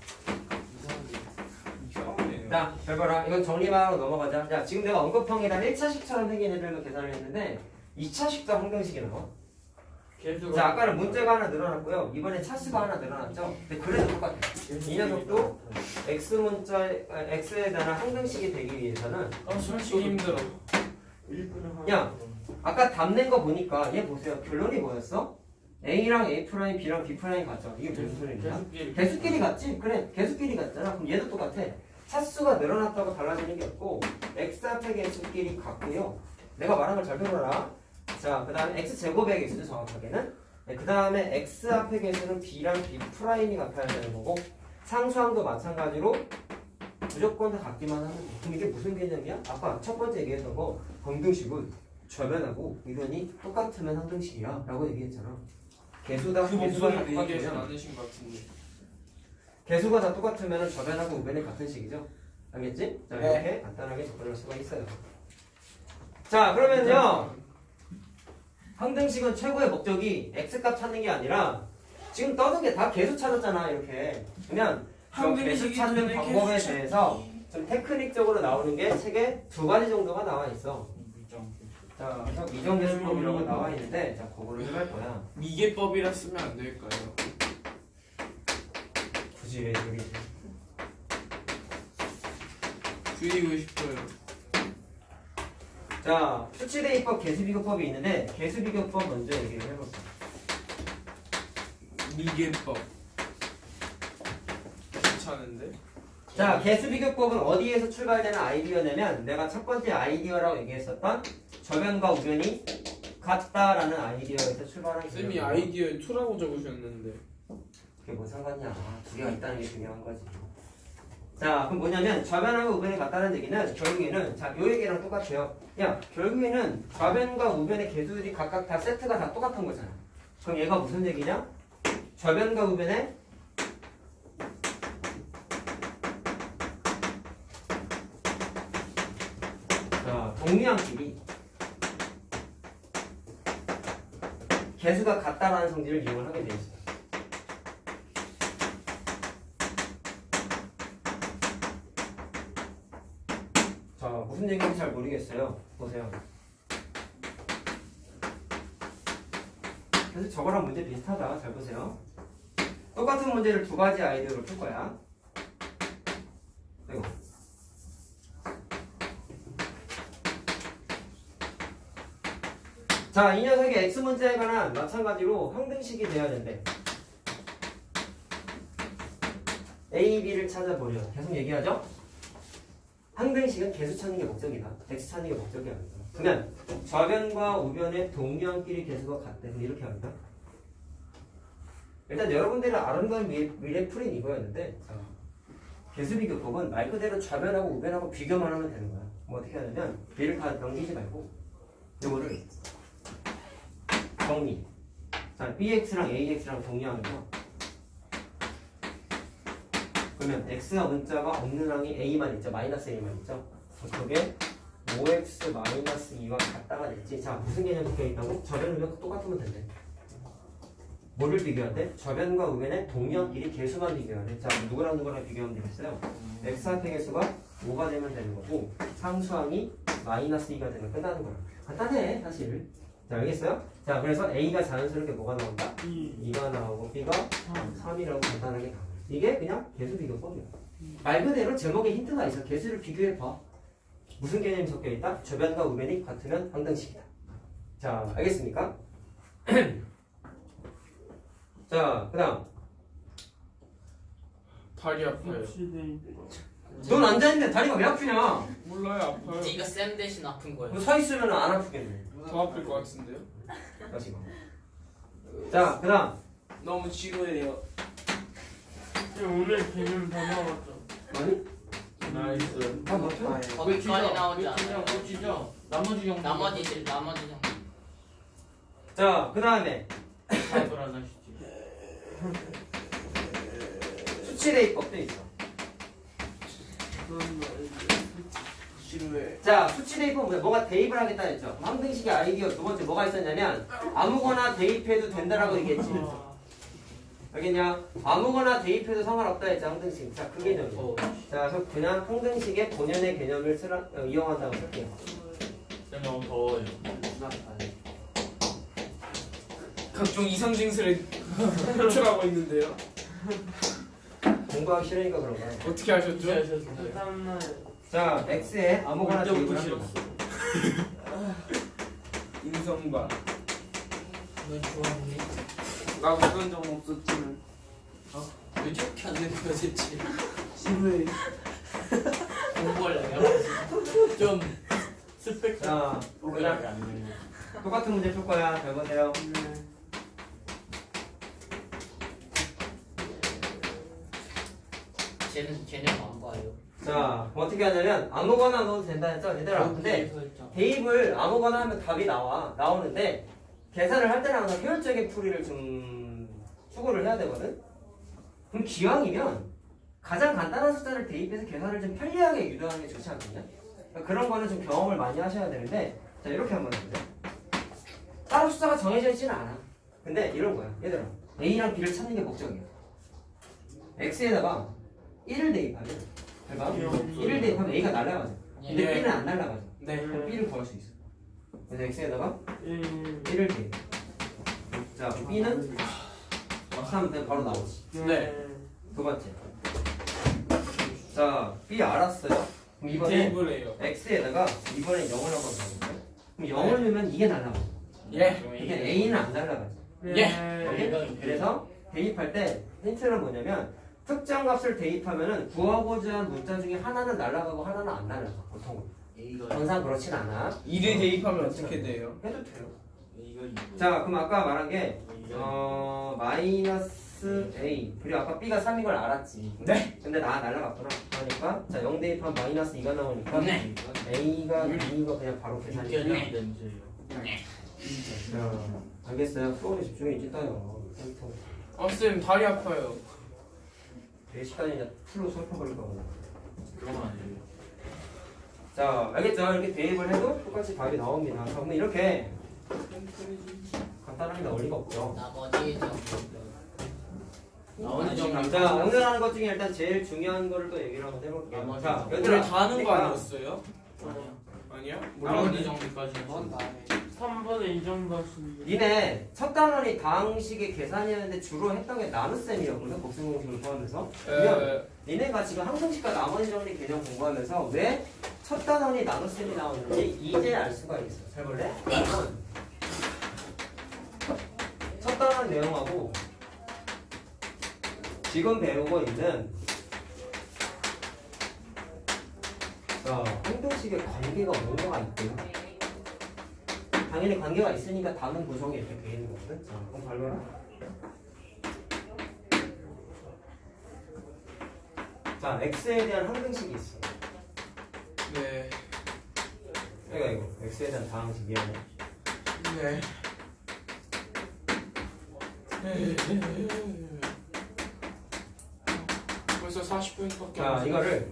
이상하네요. 자, 잘 봐라. 이건 정리만 하고 넘어가자. 자, 지금 내가 언급한 게 다 1차식처럼 생긴 애들로 계산을 했는데 2차식도 항등식이 나와. 자, 아까는 문자가 하나 늘어났고요. 이번에 차수가 하나 늘어났죠. 근데 그래도 똑같아. 이 녀석도 x에 대한 항등식이 되기 위해서는 솔직히 힘들어. 1분을 하나. 야, 아까 답 낸 거 보니까 얘 보세요. 결론이 뭐였어? A랑 A 프라임, B랑 B 프라임 같죠. 이게 무슨 소리냐? 개수끼리 같지? 그래, 개수끼리 같잖아. 그럼 얘도 똑같아. 차수가 늘어났다고 달라지는 게 없고 x 앞에 개수끼리 같고요. 내가 말한 걸 잘 들어라. 자, 그 다음에 x제곱의 개수죠, 정확하게는. 네, 그 다음에 x 앞의 개수는 b랑 b 프라임이 같아야 되는 거고 상수항도 마찬가지로 무조건 다 같기만 하면 돼. 그럼 이게 무슨 개념이야? 아까 첫 번째 얘기했던 거 방등식은 좌변하고 이변이 똑같으면 항등식이야 라고 얘기했잖아. 개수가 다 목소리를 얘기하지 똑같으면 않으신 것 같은데. 개수가 다 똑같으면 좌변하고 우변이 같은 식이죠. 알겠지? 자, 이렇게 간단하게 접근할 수가 있어요. 자, 그러면요. 항등식은 최고의 목적이 x값 찾는 게 아니라 지금 떠든 게 다 개수 찾았잖아. 이렇게. 그러면 개수 찾는 방법에 대해서 좀 테크닉적으로 나오는 게 책에 2가지 정도가 나와 있어. 자, 미정계수법이라고 나와 있는데 자, 그거를 해볼 거야. 미개법이라 쓰면 안 될까요? 굳이 왜 저기 줄이고 싶어요. 자, 수치대입법, 개수비교법이 있는데 개수비교법 먼저 얘기를 해볼까. 미개법. 괜찮은데? 자, 개수비교법은 어디에서 출발되는 아이디어냐면 내가 첫 번째 아이디어라고 얘기했었던 저변과 우변이 같다라는 아이디어에서 출발한 쌤이 개념이에요. 아이디어에 2라고 적으셨는데. 그게 뭔 상관이야. 두 개가 있다는 게 중요한 거지. 자, 그럼 뭐냐면 좌변하고 우변이 같다는 얘기는 결국에는 자, 요 얘기랑 똑같아요. 야, 결국에는 좌변과 우변의 개수들이 각각 다 세트가 다 똑같은 거잖아. 그럼 얘가 무슨 얘기냐? 좌변과 우변의 자, 동류항끼리 개수가 같다라는 성질을 이용을 하게 돼 있어요. 자, 무슨 얘기인지 잘 모르겠어요. 보세요. 그래서 저거랑 문제 비슷하다. 잘 보세요. 똑같은 문제를 2가지 아이디어로 풀 거야. 이거. 자, 이 녀석의 x 문제에 관한 마찬가지로 항등식이 돼야 된대. A, B를 찾아보려. 계속 얘기하죠? 항등식은 개수 찾는 게 목적이다. x 찾는 게 목적이 아니다. 그러면 좌변과 우변의 동류항끼리 개수가 같대. 이렇게 합니다. 일단 여러분들이 아름다운 미래 풀인 이거였는데 자, 개수비교법은 말 그대로 좌변하고 우변하고 비교만 하면 되는 거야. 뭐 어떻게 하냐면 얘를 다 넘기지 말고 이거를 정리. 자, bx랑 ax랑 동류항이죠. 그러면 x가 문자가 없는 항이 a만 있죠. 마이너스 a만 있죠. 그게 5x 마이너스 2와 같다가 됐지. 자, 무슨 개념 적혀 있다고? 좌변 우변 똑같으면 된대. 뭐를 비교한대? 좌변과 우변의 동류항끼리 개수만 비교하래. 자, 누구랑 누구랑 비교하면 되겠어요? x 앞의 개수가 5가 되면 되는 거고 상수항이 마이너스 2가 되면 끝나는 거야. 간단해 사실. 자, 알겠어요? 자, 그래서 a가 자연스럽게 뭐가 나온다? 2가 나오고 b가 3이라고 간단하게 나와. 이게 그냥 개수비교법이야. 말 그대로 제목에 힌트가 있어. 개수를 비교해봐. 무슨 개념이 섞여있다? 저변과 우변이 같으면 항등식이다. 자, 알겠습니까? 자, 그 다음. 다리 아파요. 넌 앉아있는데 다리가 왜 아프냐? 몰라요, 아파요. 네가 쌤 대신 아픈 거야. 너 서 있으면 안 아프겠네. 더 아플 것 같은데요? 다시 봐. 자, 그 다음. 너무 지루해요. 오늘 개념 다 나왔죠. 아니? 나이스. 다 못해? 거기까지 나오지 않아요. 진짜 나머지 형. 나머지 형. 자, 그 다음에. 답을 안 하시지. 수치대입법도 있어. 지루해. 자, 수치대입법은 뭐야? 뭔가 대입을 하겠다 했죠. 항등식의 아이디어 두 번째 뭐가 있었냐면 아무거나 대입해도 된다라고 얘기했지. 알겠냐? 아무거나 대입해도 상관없다 했지, 항등식. 자, 그 개념이야. 자, 그래서 그냥 항등식의 본연의 개념을 이용한다고 쓸게요. 쌤 너무 더워요. 각종 이상 증세를 표출하고 있는데요. 공부하기 싫으니까 그런 거야. 어떻게 하셨죠? 자, x에 아무거나 대입을 하는 거야. 인성바. 너 좋아하니? 나 그런 적 없었지만. 왜 저렇게 하는 거야 대체? 지루해. 공부하려면 좀 스펙. 자, 오그라게 안 되는. 똑같은 문제 풀 거야. 잘 보세요. 쟤는 개념 안 봐요. 자, 어떻게 하냐면 아무거나 넣어도 된다 했죠? 얘들아. 근데 대입을 아무거나 하면 답이 나오는데 계산을 할 때는 항상 효율적인 풀이를 좀 추구를 해야 되거든? 그럼 기왕이면 가장 간단한 숫자를 대입해서 계산을 좀 편리하게 유도하는 게 좋지 않겠냐? 그러니까 그런 거는 좀 경험을 많이 하셔야 되는데 자, 이렇게 한번 해보자. 따로 숫자가 정해져 있지는 않아. 근데 이런 거야. 얘들아. A랑 B를 찾는 게 목적이야. X에다가 1을 대입하면 봐봐. 1을 대입하면 A가 날아가죠. 근데 예. B는 안 날아가죠. 네. 그럼 B를 구할 수 있어. 그래서 X에다가 1을 대입. 자, 그럼 B는 3 바로 나오지. 네. 두 번째. 자, B 알았어요. 그럼 이번에 대입을 해요. X에다가 이번에 0을 한번 넣어볼까요? 그럼 0을 넣으면 이게 날아가죠. 예. 이게 A는 안 날아가죠. 예. 그래서 대입할 때 힌트는 뭐냐면 특정 값을 대입하면은 구하고자 한 문자 중에 하나는 날아가고 하나는 안 날아가. 보통은. 항상 그렇진 않아. 2를 대입하면 어떻게 돼요? 해도 돼요. 자, 그럼 아까 말한 게 마이너스 A 그리고 아까 B가 3인 걸 알았지. 네. 근데 나 날아갔구나. 그러니까 자, 0 대입하면 마이너스 2가 나오니까 네. A가 2인 거 그냥 바로 계산이 돼요. 자, 알겠어요. 수업에 집중이 찐따요. 쌤 다리 아파요. 내 시간이 이제 풀로 살펴버릴 거구나. 그러면 안 돼요. 자, 알겠죠? 이렇게 대입을 해도 똑같이 답이 나옵니다. 자, 그럼 이렇게 간단하게 나올 리가 없죠. 나머지 점. 자, 오늘 하는 것 중에 일단 제일 중요한 거를 또 얘기를 한번 해볼게요. 나머지 자, 점. 얘들아, 다 하는 거 그러니까 아니었어요? 아니야? 나머지 정리까지. 3번에 2점 같습니다. 니네 첫 단원이 다항식의 계산이었는데 주로 했던 게 나눗셈이었거든, 복수공식을 포함해서. 그러면 니네가 지금 항등식과 나머지 정리 개념 공부하면서 왜 첫 단원이 나눗셈이 나오는지 이제 알 수가 있어. 잘 볼래? 첫 단원 내용하고 지금 배우고 있는 자, 항등식의 관계가 뭔가가 있대요. 당연히 관계가 있으니까 다른 구성이 이렇게 되어 있는 거거든. 자, 그럼 발견. 자, x에 대한 항등식이 있어. 네. 이거 x에 대한 다항식 미안해. 네. 벌써 40분밖에 자, 이거를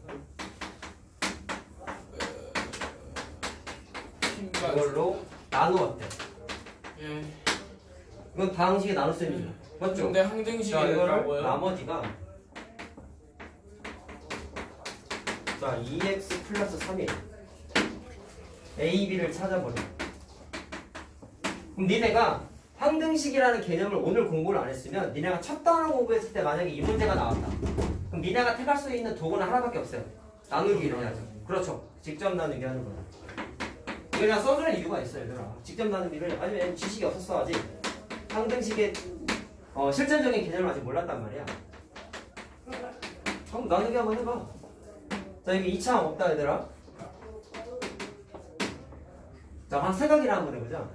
이걸로 나누었대. 예. 이건 다항식의 나눗셈이죠. 맞죠? 근데 항등식이 자, 이거를 되더라고요. 나머지가 자, 2x 플러스 3이에요. a, b를 찾아버려. 그럼 니네가 항등식이라는 개념을 오늘 공부를 안 했으면 니네가 첫 단원 공부했을 때 만약에 이 문제가 나왔다. 그럼 그럼 니네가 택할 수 있는 도구는 하나밖에 없어요. 나누기를 해야죠. 그렇죠. 직접 나누기 하는 거야. 이거 그냥 써주는 이유가 있어요, 얘들아. 직접 나누기를 아니면 지식이 없었어 아직. 상등식의 실전적인 개념을 아직 몰랐단 말이야. 그럼 나누기 한번 해봐. 자, 여기 2차항 없다, 얘들아. 자, 한 세각이라 한번 해보자.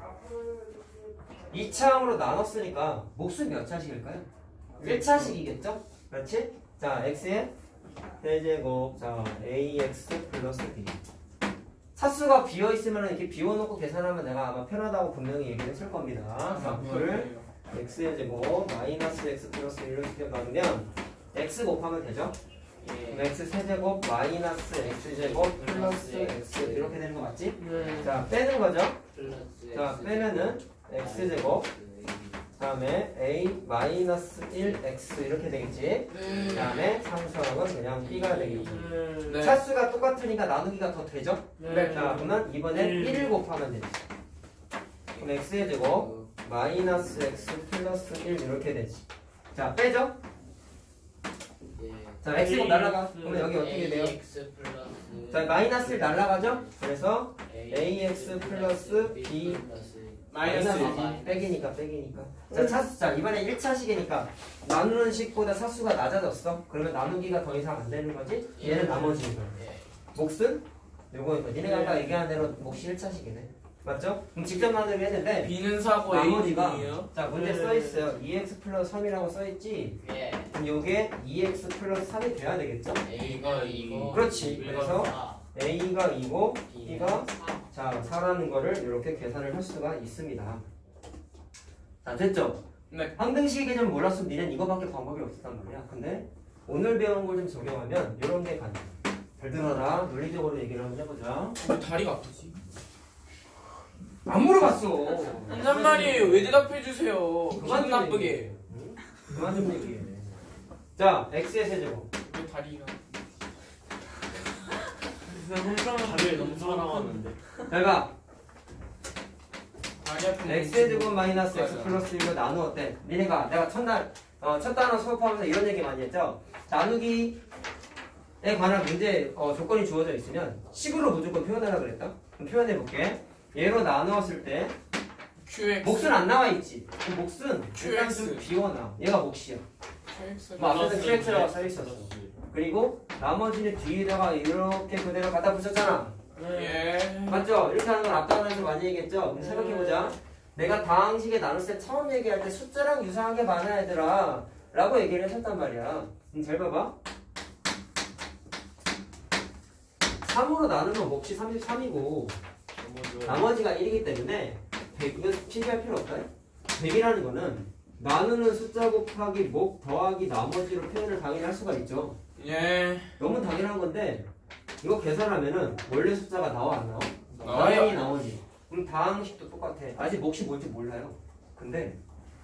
2차항으로 나눴으니까 몫은 몇 차식일까요? 1차식이겠죠? 그렇지? 자, x의 대제곱, 자, ax 플러스 b. 차수가 비어있으면 이렇게 비워놓고 계산하면 내가 아마 편하다고 분명히 얘기를 했을 겁니다. 자, 그걸 x의 제곱 마이너스 x 플러스 1로 직접 나누면 x 곱하면 되죠? 그럼 x 세제곱 마이너스 x 제곱 플러스 x 이렇게 되는 거 맞지? 네. 자, 빼는 거죠? 플러스 자, 빼면은 x 제곱 다음에 a 마이너스 1x 이렇게 되겠지? 그 다음에 상수항은 그냥 b가 되겠지. 네. 차수가 똑같으니까 나누기가 더 되죠? 네. 자, 그러면 이번엔 1. 1을 곱하면 되지. 그럼 x의 제곱 마이너스 x 플러스 1 이렇게 되지. 자, 빼죠? 자, x가 날라가. 그러면 여기 어떻게 돼요? ax 플러스 자, 마이너스 1 날라가죠? 그래서 ax 플러스 b 마이너스 마이너스 빼기니까. 자, 차수. 자, 이번에 1차식이니까 나누는 식보다 차수가 낮아졌어. 그러면 나누기가 더 이상 안 되는 거지? 얘는 나머지인 거야. 몫은? 요거 니네가 아까 얘기한 대로 몫이 1차식이네. 맞죠? 그럼 직접 나누기 했는데 B는 사고 나머지가 A는요? 자, 문제 네. 써있어요. 2x 플러스 3이라고 써있지? 예 그럼 요게 2x 플러스 3이 돼야 되겠죠? A가 2고 그렇지. 그래서 a가 2고 b가 4 자, 4라는 거를 이렇게 계산을 할 수가 있습니다. 자, 됐죠? 네. 항등식의 개념 몰랐으면 니는 이거밖에 방법이 없었단 말이야. 근데 오늘 배운 걸 좀 적용하면 이런 게 가능. 잘 들어라. 논리적으로 얘기를 한번 해보자. 왜 다리가 아프지? 안 물어봤어. 한잔 말이에요. 왜 대답해 주세요? 그만 기분 좀 나쁘게. 얘기해. 응? 그만 좀 얘기해. 자, x의 세제곱. 왜 다리가? 다리를 너무 사랑하는데. 잘 봐. 다리 아픈 x의 제곱 마이너스 x 플러스 1로 나누었대. 니네가 내가 첫 단어 수업하면서 이런 얘기 많이 했죠. 나누기에 관한 문제 조건이 주어져 있으면 식으로 무조건 표현하라 그랬다. 그럼 표현해 볼게. 얘로 나누었을 때 QX 몫은 안 나와 있지. 그 몫은 일단 QX. 좀 비워놔. 얘가 몫이야. QX 뭐 앞에서 QX라고 써 있었어. 그리고 나머지는 뒤에다가 이렇게 그대로 갖다 붙였잖아. 예. 맞죠? 이렇게 하는 건 앞단에서 많이 얘기했죠? 그럼 생각해보자. 내가 다항식에 나눴을 때 처음 얘기할 때 숫자랑 유사하게 많아 얘들아 라고 얘기를 했었단 말이야. 잘 봐봐. 3으로 나누면 몫이 33이고 나머지가 1이기 때문에 100, 이거 신기할 필요 없다. 100이라는 거는 나누는 숫자 곱하기 몫 더하기 나머지로 표현을 당연히 할 수가 있죠. 예. 너무 당연한 건데 이거 계산하면은 원래 숫자가 나와 안 나와? 나와요. 당연히 나오지. 그럼 다항식도 똑같아. 아직 몫이 뭔지 몰라요. 근데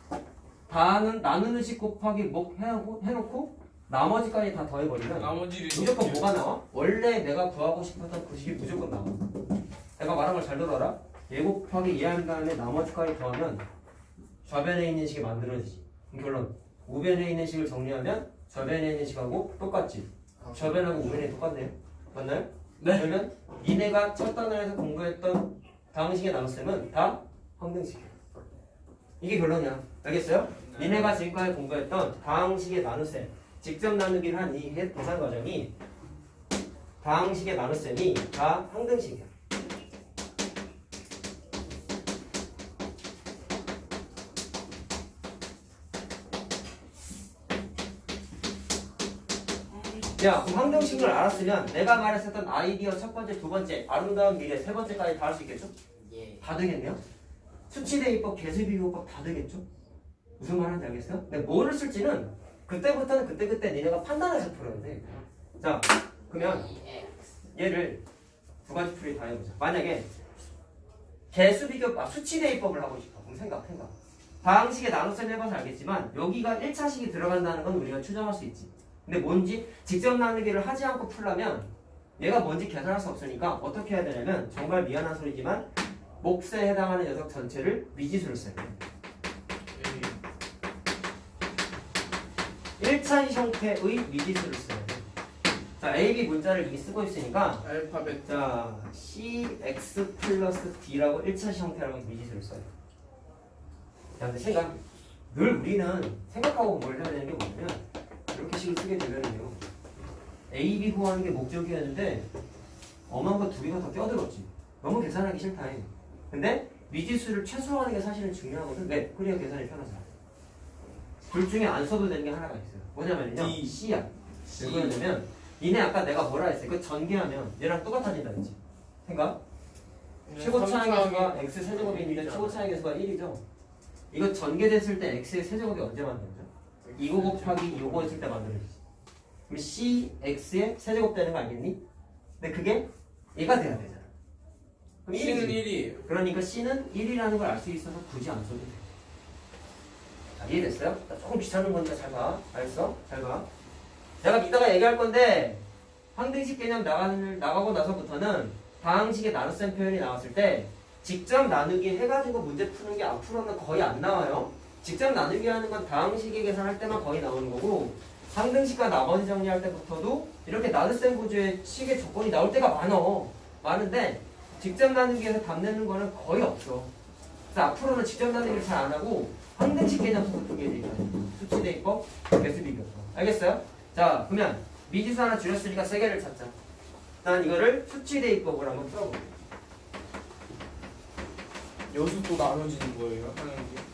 나누는 식 곱하기 몫 해놓고 나머지까지 다 더해버리면 나머지를 무조건 뭐가 나와? 원래 내가 구하고 싶었던 그 식이 무조건 나와. 내가 말한 걸 잘 들어라. 얘 곱하기 얘한 다음에 나머지까지 더하면 좌변에 있는 식이 만들어지지. 그럼 결론 우변에 있는 식을 정리하면 좌변에 있는 식하고 똑같지. 좌변하고 우변이 똑같네요. 맞나요? 네. 그러면 니네가 첫 단원에서 공부했던 다항식의 나눗셈은 다 항등식이야. 이게 결론이야. 알겠어요? 네. 니네가 지금까지 공부했던 다항식의 나눗셈 직접 나누기를 한 이 계산 과정이 다항식의 나눗셈이 다 항등식이야. 야, 그럼 항등식을 알았으면 내가 말했었던 아이디어 첫 번째, 두 번째, 아름다운 미래 세 번째까지 다 할 수 있겠죠? 예 다 되겠네요? 수치대입법, 계수비교법 다 되겠죠? 무슨 말 하는지 알겠어요? 근데 뭐를 쓸지는 그때부터는 그때 니네가 판단해서 풀어야 돼. 자, 그러면 얘를 두 가지 풀이 다 해보자. 만약에 수치대입법을 하고 싶어. 그럼 생각. 다항식의 나눗셈 해봐서 알겠지만 여기가 1차식이 들어간다는 건 우리가 추정할 수 있지. 근데 뭔지 직접 나누기를 하지 않고 풀려면 얘가 뭔지 계산할 수 없으니까 어떻게 해야 되냐면 정말 미안한 소리지만 몫에 해당하는 녀석 전체를 미지수로 써야 돼. 1차식 형태의 미지수를 써야 돼. 자, A, B 문자를 이미 쓰고 있으니까 알파벳. 자, CX 플러스 D라고 1차식 형태라고 미지수를 써요. 자, 근데 늘 우리는 생각하고 뭘 해야 되는 게 뭐냐면 이렇게 식을 쓰게 되면은요. A, B 구하는 게 목적이었는데 엄한 거 두 개가 더 껴들었지. 너무 계산하기 싫다. 근데 미지수를 최소화하는 게 사실은 중요하거든. 왜? 그래야 계산이 편하잖아. 둘 중에 안 써도 되는 게 하나가 있어요. 뭐냐면요. C야. 왜 그러냐면 니네 아까 내가 뭐라 했어? 이거 전개하면 얘랑 똑같아진다 했지. 생각? 최고 차항 계수가 x 세제곱이 있는데 최고 차항 계수가 1이죠. 이거 전개됐을 때 x의 세제곱이 언제 만들어져? 이거 곱하기 요거 했을 때 만들어지지. 그럼 cx의 세제곱 되는 거 알겠니? 근데 그게 얘가 돼야 되잖아. 그럼 C는 1이지. 1이에요. 그러니까 c는 1이라는 걸 알 수 있어서 굳이 안 써도 돼. 자, 이해됐어요? 나 조금 귀찮은 건데 잘 봐. 알았어? 잘 봐. 내가 이따가 얘기할 건데 항등식 개념 나가고 나서부터는 다항식의 나눗셈 표현이 나왔을 때 직접 나누기 해가지고 문제 푸는 게 앞으로는 거의 안 나와요. 직접 나누기 하는 건 다항식의 계산할 때만 거의 나오는 거고 항등식과 나머지 정리할 때부터도 이렇게 나눗셈 구조의 식의 조건이 나올 때가 많은데 직접 나누기에서 답 내는 거는 거의 없어. 그래서 앞으로는 직접 나누기를 잘 안 하고 항등식 개념부터 푸게 돼 있거든. 수치 대입법, 개수 비교법. 알겠어요? 자, 그러면 미지수 하나 줄였으니까 세 개를 찾자. 난 이거를 수치 대입법으로 한번 풀어볼게. 여수 또 나눠지는 거예요. 하는 게.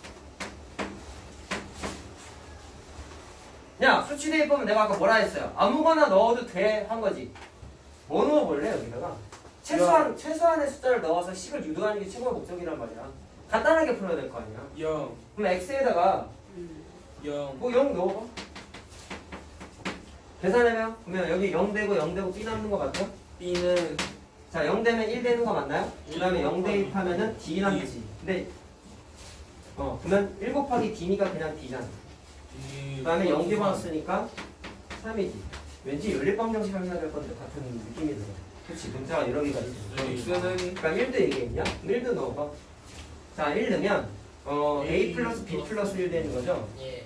야, 수치 대입법은 내가 아까 뭐라 했어요? 아무거나 넣어도 돼 한 거지. 뭐 넣어볼래 여기다가? 최소한의 숫자를 넣어서 식을 유도하는 게 최고의 목적이란 말이야. 간단하게 풀어야 될 거 아니야. 0, 그럼 x에다가 0. 뭐 0 넣어봐. 계산해면 그러면 여기 0 되고 0 되고 b 남는 거 맞죠? B는 자, 0 되면 1 되는 거 맞나요? 그 다음에 0 대입하면은 d 남지. 근데 그러면 1 곱하기 d니까 그냥 d잖아. 그 다음에 0 집어넣었으니까 3이지. 왠지 연립방정식 하셔야 될 건데 같은 느낌이 들어. 그치, 문자가 여러 개가 있어. X는 그러니까 1도 얘기했냐? 1도 넣어봐. 자, 1 넣으면 a 플러스 b 플러스 1 되는 거죠? 예.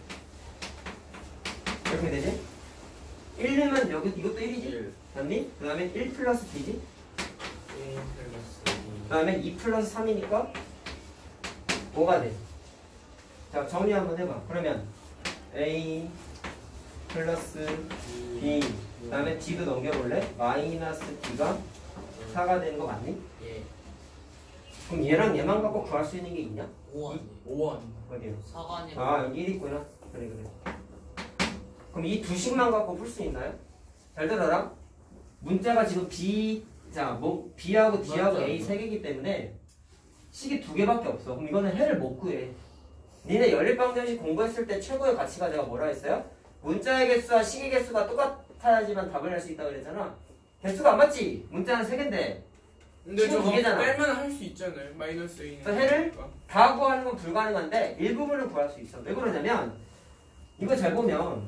이렇게 되지? 1 넣으면 여기 이것도 1이지? 1. 맞니? 그 다음에 1 플러스 b지? 1 플러스 그 다음에 2 플러스 3이니까 5가 돼. 자, 정리 한번 해봐. 그러면 a 플러스 b 그 다음에 d도 넘겨볼래? 마이너스 d가 4가 되는 거 맞니? 예. 그럼 얘랑 얘만 갖고 구할 수 있는 게 있냐? 5원. 5원. 어디요? 사관이. 아, 여기 1 있구나. 그래. 그럼 이 두 식만 갖고 풀 수 있나요? 잘 들어라. 문자가 지금 B하고 D하고 맞아. A 세 개이기 때문에 식이 두 개밖에 없어. 그럼 이거는 해를 못 구해. 니네 연립방정식 공부했을 때 최고의 가치가 내가 뭐라 했어요? 문자의 개수와 식의 개수가 똑같아야지만 답을 낼 수 있다고 그랬잖아. 개수가 안 맞지? 문자는 세 개인데 근데 식은 두 저거 개잖아. 빼면 할 수 있잖아요. 마이너스 A는. 그래서 해를 다 구하는 건 불가능한데 일부분은 구할 수 있어. 왜 그러냐면 이거 잘 보면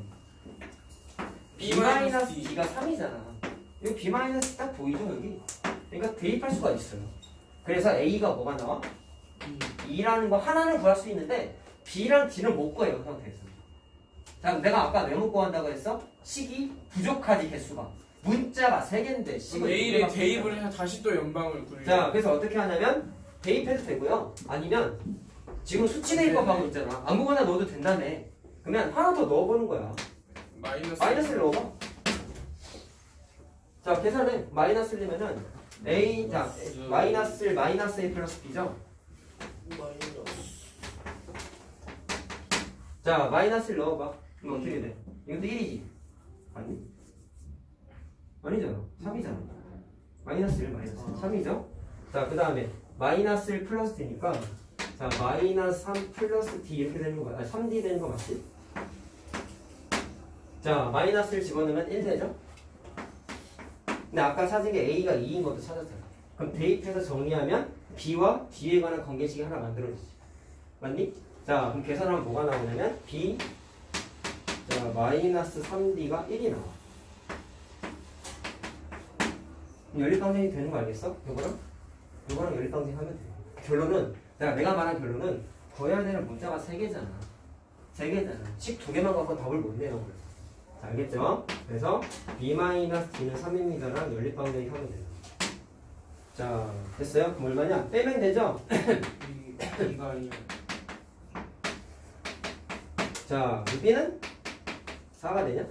B-D가 3이잖아. 이거 B- 딱 보이죠 여기? 그러니까 대입할 수가 있어요. 그래서 A가 뭐가 나와? 2라는 거 하나는 구할 수 있는데 B랑 D는 못 구해요 그 상태에서. 자, 그럼 내가 아까 왜 못 구한다고 했어? 식이 부족하지 개수가. 문자가 3개인데 식을 A를 대입을 해서 다시 또 연방을 굴려. 자, 그래서 어떻게 하냐면 대입해도 되고요. 아니면 지금 수치 대입법 하고 있잖아. 아무거나 넣어도 된다며. 그러면 하나 더 넣어보는 거야. 마이너스를 넣어봐. 자, 계산해. 마이너스를 넣으면은 A, 자, 마이너스 A 플러스 B죠? 자, 마이너스를 넣어봐. 그럼 어떻게 돼? 이것도 1이지? 아니? 아니잖아. 3이잖아. 마이너스 1, 마이너스 3이죠? 자, 그 다음에 마이너스 1 플러스 D니까 자, 마이너스 3 플러스 D 이렇게 되는 거 맞아? 3D 되는 거 맞지? 자, 마이너스를 집어넣으면 1 되죠? 근데 아까 찾은 게 A가 2인 것도 찾았잖아. 그럼 대입해서 정리하면 B와 D에 관한 관계식이 하나 만들어지지. 맞니? 자, 그럼 계산하면 뭐가 나오냐면 B 자, 마이너스 3D가 1이 나와. 연립방정이 되는 거 알겠어? 요거랑 연립방정 하면 돼. 결론은 내가 말한 결론은 구해야 되는 문자가 3개잖아. 3개잖아. 식 2개만 갖고 답을 못 내요. 자, 알겠죠? 그래서 b-d는 3입니다랑 연립방정식 하면 돼요. 자, 됐어요? 그럼 얼마냐? 빼면 되죠? 이가 아니야. 자, b는 4가 되냐?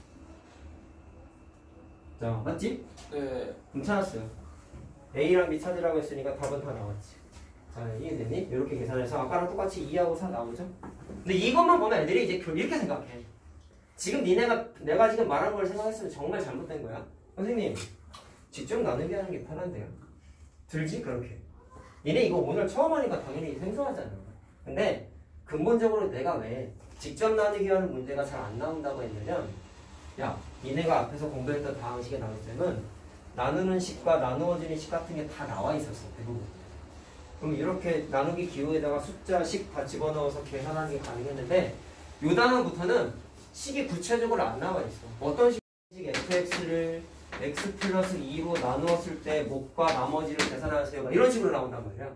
자, 맞지? 네. 그럼 찾았어요. a랑 b 찾으라고 했으니까 답은 다 나왔지. 자, 이해됐니? 이렇게 계산해서 아까랑 똑같이 2하고 4 나오죠? 근데 이것만 보면 애들이 이제 이렇게 생각해. 지금 내가 지금 말한 걸 생각했으면 정말 잘못된 거야. 선생님, 직접 나누기 하는 게 편한데요. 들지? 그렇게. 니네 이거 오늘 처음 하니까 당연히 생소하잖아. 근데 근본적으로 내가 왜 직접 나누기 하는 문제가 잘 안 나온다고 했냐면, 야, 니네가 앞에서 공부했던 다항식의 나눗셈은 나누는 식과 나누어지는 식 같은 게 다 나와 있었어, 대부분. 그럼 이렇게 나누기 기호에다가 숫자, 식 다 집어넣어서 계산하는 게 가능했는데, 요 단어부터는 식이 구체적으로 안 나와 있어. 어떤 식 fx를 x 플러스 2로 나누었을 때 몫과 나머지를 계산하세요. 이런 식으로 나온단 말이야.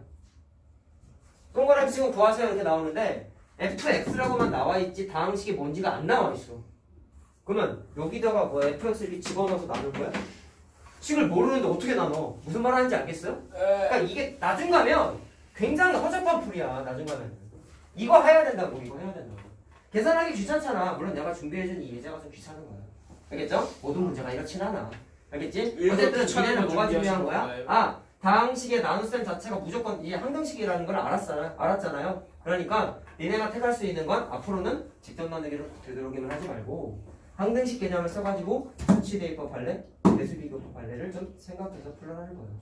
동그라미 식은 구하세요 이렇게 나오는데 fx라고만 나와 있지 다항식이 뭔지가 안 나와 있어. 그러면 여기다가 뭐 fx를 집어넣어서 나눌 거야? 식을 모르는데 어떻게 나눠? 무슨 말 하는지 알겠어요? 그러니까 이게 나중 가면 굉장히 허접한 풀이야. 나중 가면 이거 해야 된다고. 이거 해야 된다고. 계산하기 귀찮잖아. 물론 내가 준비해준 이 예제가 좀 귀찮은 거야. 알겠죠? 모든 문제가 이렇진 않아. 알겠지? 어쨌든 니네는 뭐가 중요한 거야? 아, 다항식의 나눗셈 자체가 무조건 이게 항등식이라는 걸 알았잖아요. 그러니까 니네가 택할 수 있는 건 앞으로는 직접 나누기를 되도록이면 하지 말고 항등식 개념을 써가지고 수치 대입법 할래? 대수 비교법 할래를 좀 생각해서 풀어나는 거예요.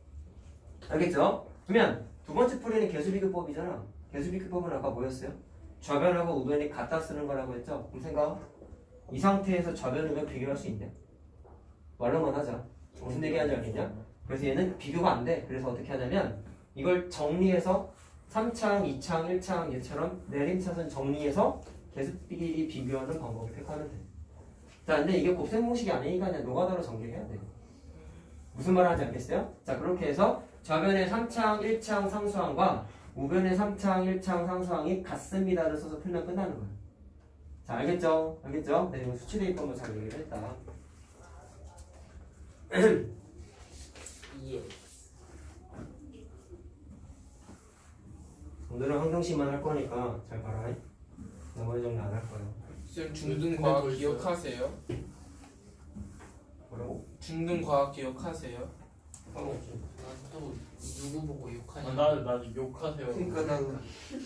알겠죠? 그러면 두 번째 풀이는 개수 비교법이잖아. 개수 비교법은 아까 뭐였어요? 좌변하고 우변이 같다 쓰는 거라고 했죠? 그럼 생각. 이 상태에서 좌변 우변 비교할 수 있냐? 말로만 하자. 무슨 얘기하는지 알겠냐? 그래서 얘는 비교가 안 돼. 그래서 어떻게 하냐면 이걸 정리해서 3창, 2창, 1창 얘처럼 내림차순 정리해서 개수끼리 비교하는 방법을 택하면 돼. 자, 근데 이게 곱셈 공식이 아니니까 그냥 노가다로 전개해야 돼. 무슨 말 하는지 알겠어요? 자, 그렇게 해서 좌변의 3창, 1창 상수항과 우변의 3창, 1창 상수항이 같습니다를 써서 풀면 끝나는 거예요. 자, 알겠죠? 알겠죠? 네, 이거 수치 대입법도 잘 얘기를 했다. 예. 오늘은 항등식만 할 거니까 잘 봐라. 나머지 정리 안 할 거예요. 쌤 중등과학 기억하세요? 뭐라고? 중등과학 기억하세요? 까먹었지. 또 누구 보고 욕하냐? 나 욕하세요. 그러니까 나도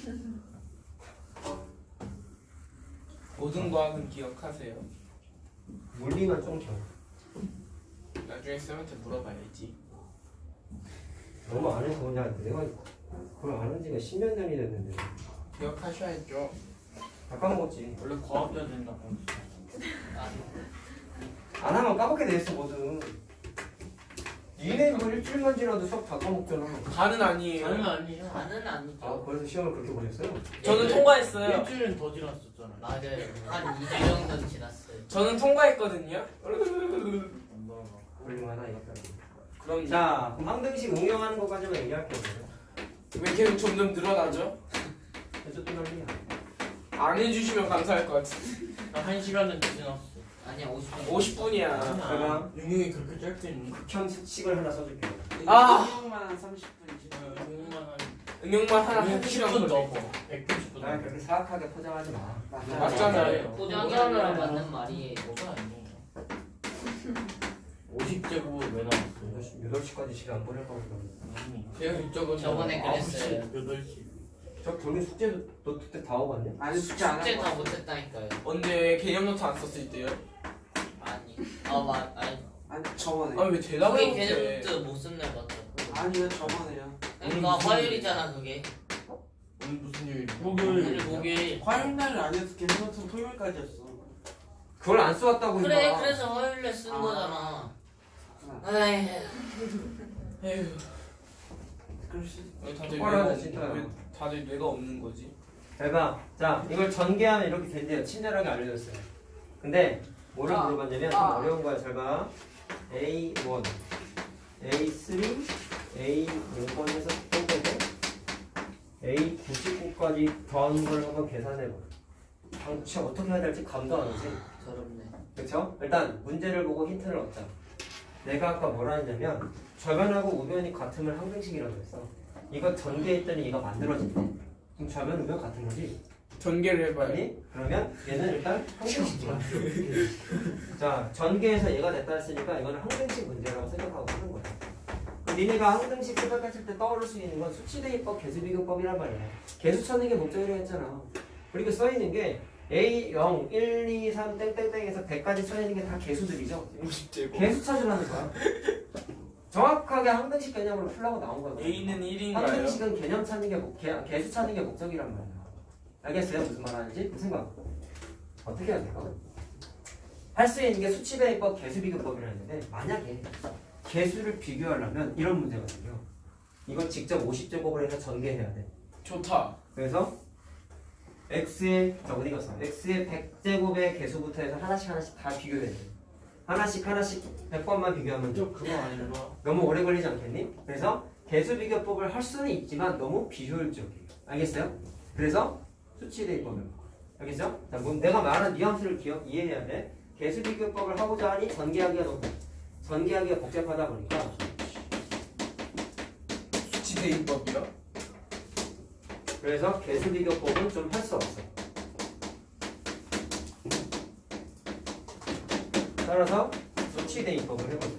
고등과학은 기억하세요? 물리만 좀 겨. 나중에 쌤한테 물어봐야지. 너무 안 해서 그냥 내가 그걸 아는 지가 10년 전이 됐는데 기억하셔야죠. 다 까먹었지. 원래 과학자 된다고. 안 하면 까먹게 돼 있어 뭐든. 니네 이거 일주일만 지나도 수업 다 까먹잖아. 반은 아니에요. 저는 아니에요. 반은 아니죠. 아, 그래서 시험을 그렇게 보냈어요? 저는 통과했어요. 일주일은 더 지났었잖아요. 맞아요. 한 2주 정도는 지났어요. 저는 통과했거든요. 훌륭하다 이거. 그럼 자, 그럼 항등식 응용하는 것까지만 얘기할게요. 왜 계속 점점 늘어나죠? 그래서 또 난리야. 안 해주시면 감사할 것 같은데. 나 1시간은 지났어. 아니야 50분. 50분이야. 제가 응용이 그렇게 짧게 있니? 극혐 식을 하나 써줄게요. 아! 응용만 한 30분이지. 응용만 한 응용만 한 1시간 10분 걸려. 넘어. 190분. 나 그렇게 사악하게 포장하지 마. 맞잖아요. 포장이 아니라 맞는 말이에요. 뭐가 아니에요. 50제곱은 왜 나왔어요? 8시까지 시간 보낼 거거든. 아니. 제가 이쪽은 저번에 그랬어요. 8시. 저기 숙제도 너 그때 다 하고 왔냐? 아니 숙제 안 숙제 하고 다 못했다니까요. 언제 개념 노트 안 썼을 때요? 아니. 아니. 아니 저번에 아니 왜 대답을 우리 못해? 개념 못쓴 날 맞죠? 아니요 저번에요. 그러니까 화요일이잖아 그게. 오늘 무슨 요일이야? 오늘 목요일. 화요일날 아니어서 개념노트는 토요일까지였어. 그걸 안 써왔다고 그래 임마. 그래서 화요일에 쓴 아. 거잖아. 그렇구나. 에이. 에휴. 그럴 수 왜 다들 똑바로 하자, 뇌가 진짜. 왜 다들 뇌가 없는 거지? 잘 봐. 자, 이걸 전개하면 이렇게 된대요. 친절하게 알려줬어요. 근데 뭐를 물어봤냐면 좀 어려운 거야. 잘 봐. A1, A3, A6번에서 또 빼고 A99까지 더한 걸 한번 계산해봐. 당최 어떻게 해야 될지 감도 안 오지. 저럽네. 그쵸? 일단 문제를 보고 힌트를 얻자. 내가 아까 뭐라 했냐면 좌변하고 우변이 같으면 항등식이라고 했어. 이거 전개했더니 얘가 만들어진대. 그럼 좌변 우변 같은 거지? 전개를 해봐요. 아니? 그러면 얘는 일단 항등식이야. 자, 전개해서 얘가 됐다 했으니까 이거는 항등식 문제라고 생각하고 하는 거야. 니네가 항등식 생각했을 때 떠오를 수 있는 건 수치대입법, 개수비교법이란 말이야. 개수 찾는 게 목적이라고 했잖아. 그리고 써있는 게 A0, 1, 2, 3, 땡땡땡에서 100까지 써있는 게 다 개수들이죠. 50제곱. 개수 찾으라는 거야. 정확하게 항등식 개념으로 풀라고 나온 거거든. A는 1인가요? 항등식은 개념 찾는 게 개수 찾는 게 목적이란 말이야. 알겠어요? 무슨 말 하는지? 무슨 거? 어떻게 해야 될까? 할 수 있는 게 수치대입법, 개수비교법이라 했는데 만약에 개수를 비교하려면 이런 문제가 생겨. 이건 직접 50제곱을 해서 전개해야 돼. 좋다. 그래서 x의 어디 갔어? x의 100제곱의 개수부터 해서 하나씩 다 비교해야 돼. 하나씩 100번만 비교하면 돼. 그거 아니구나. 너무 오래 걸리지 않겠니? 그래서 개수 비교법을 할 수는 있지만 너무 비효율적이에요. 알겠어요? 그래서 수치 대입법을 알겠죠? 자, 내가 말한 뉘앙스를 이해해야 돼. 개수 비교법을 하고자 하니 전개하기가 복잡하다 보니까 수치대입법이요? 그래서 개수 비교법은 좀 할 수 없어. 따라서 수치 대입법을 해보자.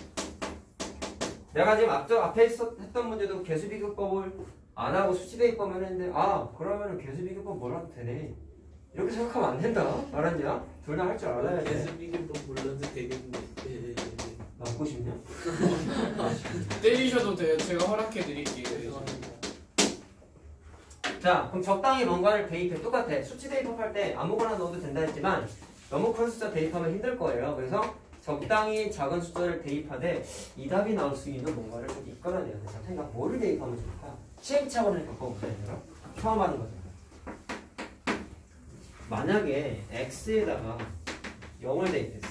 내가 지금 앞에 했던 문제도 개수 비교법을 안 하고 수치 대입법을 했는데 그러면은 개수 비교법 뭘 해도 되네. 이렇게 생각하면 안 된다. 알았냐? 둘 다 할 줄 알아야 돼. 개수비교법 몰라도 되겠는데. 남고 싶냐? 때리셔도 돼요. 제가 허락해드릴게요. 자, 그럼 적당히 뭔가를 대입해. 똑같아. 수치 대입법 할 때 아무거나 넣어도 된다 했지만 너무 큰 숫자 대입하면 힘들 거예요. 그래서 적당히 작은 숫자를 대입하되 이 답이 나올 수 있는 뭔가를 좀 이끌어내야 돼. 자, 그러니까 뭐를 대입하면 좋을까? 시행착오를 겪어보자, 얘들아. 처음 하는 거잖아. 만약에 x에다가 0을 대입했어.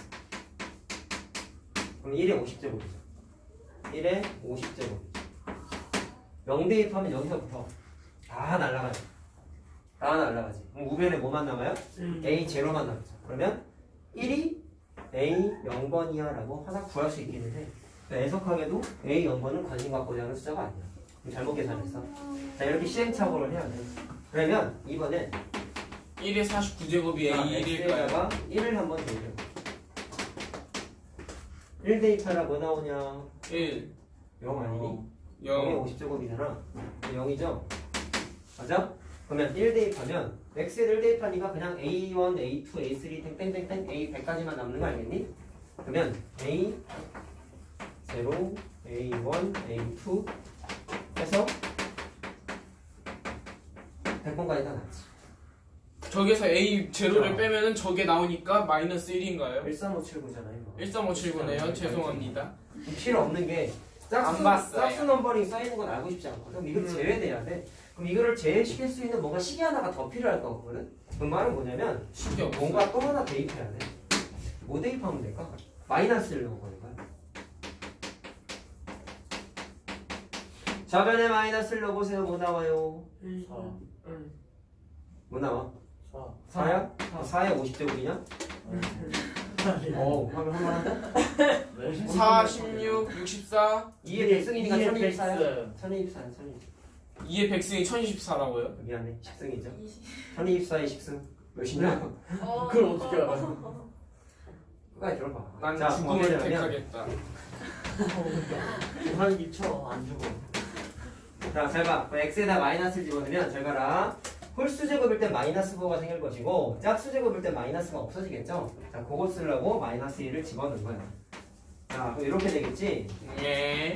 그럼 1에 50제곱이죠. 1에 50제곱이죠. 0 대입하면 여기서부터 다 날아가지. 다 날아가지. 그럼 우변에 뭐만 남아요? A 제로만 남죠. 그러면 1이 A 0번이야 라고 하나 구할 수 있기는 해. 애석하게도 A 0번은 관심 갖고자 하는 숫자가 아니야. 그럼 잘못 계산했어. 자, 이렇게 시행착오를 해야 돼. 그러면 이번엔 1에 49제곱이 A1일까요? X에다가 1을 한번 대입해. 1 대입하라 뭐 나오냐? 1, 0 아니니? 0에 0, 50제곱이잖아. 0이죠? 맞아? 그러면 1 대입하면 x에 1 대입하니까 그냥 A1, A2, A3 땡땡땡 A100까지만 남는 거 알겠니? 그러면 A0, A1, A2 해서 100번까지 다 났지. 저기서 A 제로를 빼면은 저게 나오니까 마이너스 1인가요? 13579잖아요. 13579네요. 죄송합니다. 필요 없는 게 안 봤어요. 짝수 넘버링 써있는 건 알고 싶지 않거든. 그럼 이거 제외돼야 돼. 그럼 이거를 제외시킬 수 있는 뭔가 시기 하나가 더 필요할 거거든. 그 말은 뭐냐면 신기 없어. 뭔가 또 하나 대입해야 돼. 뭐 대입하면 될까? 마이너스를 넣어버린 거야. 좌변에 마이너스를 넣어보세요. 뭐 나와요? 4. 뭐 나와? 4. 4야? 4에 50제곱이냐? 하면 할만하다? 4, 16, 64, 2의 백승이니까 2의 1024야? 1024야 1024. 2의 백승이 1024라고요? 미안해 10승이죠. 1024의 10승 몇이냐? 그걸 어떻게 알아? 끝까지 들어봐. 난 자, 죽음을 보면은 택하겠다. 계산기 쳐. 안 죽어. 자, 잘 봐. x에다 마이너스를 집어넣으면 잘 봐라. 홀수제곱일 때 마이너스 4가 생길 것이고 짝수제곱일 때 마이너스가 없어지겠죠? 자, 그거 쓰려고 마이너스 1을 집어넣은 거야. 자, 그럼 이렇게 되겠지? 예.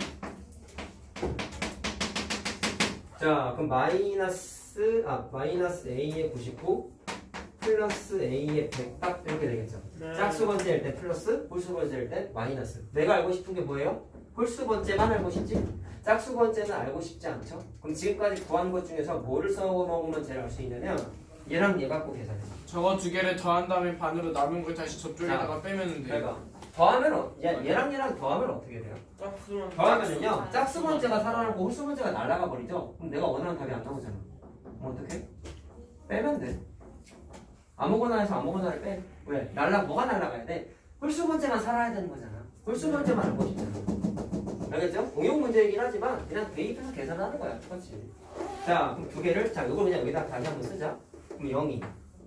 자, 그럼 마이너스 A의 99 플러스 A의 100 딱 이렇게 되겠죠? 짝수 번째일 때 플러스, 홀수 번째일 때 마이너스. 내가 알고 싶은 게 뭐예요? 홀수 번째만 알고 싶지? 짝수 번째는 알고 싶지 않죠? 그럼 지금까지 구한 것 중에서 뭐를 써먹으면 제일 알 수 있냐면 얘랑 얘 갖고 계산해. 저거 두 개를 더한 다음에 반으로 남은 걸 다시 저쪽에다가 빼면 돼요. 내가 더하면 얘랑 더하면 어떻게 돼요? 더하면은요 짝수 번째가 살아나고 홀수 번째가 날아가 버리죠. 그럼 내가 원하는 답이 안 나오잖아. 그럼 어떻게? 빼면 돼. 아무거나 해서 아무거나를 빼. 왜? 뭐가 날라가야 돼? 홀수 문제만 살아야 되는 거잖아. 홀수 문제만 알고 싶잖아. 알겠죠? 응용 문제이긴 하지만 그냥 대입해서 계산하는 거야. 똑같이. 자, 그럼 두 개를, 자, 이걸 그냥 여기다 다시 한번 쓰자. 그럼 0이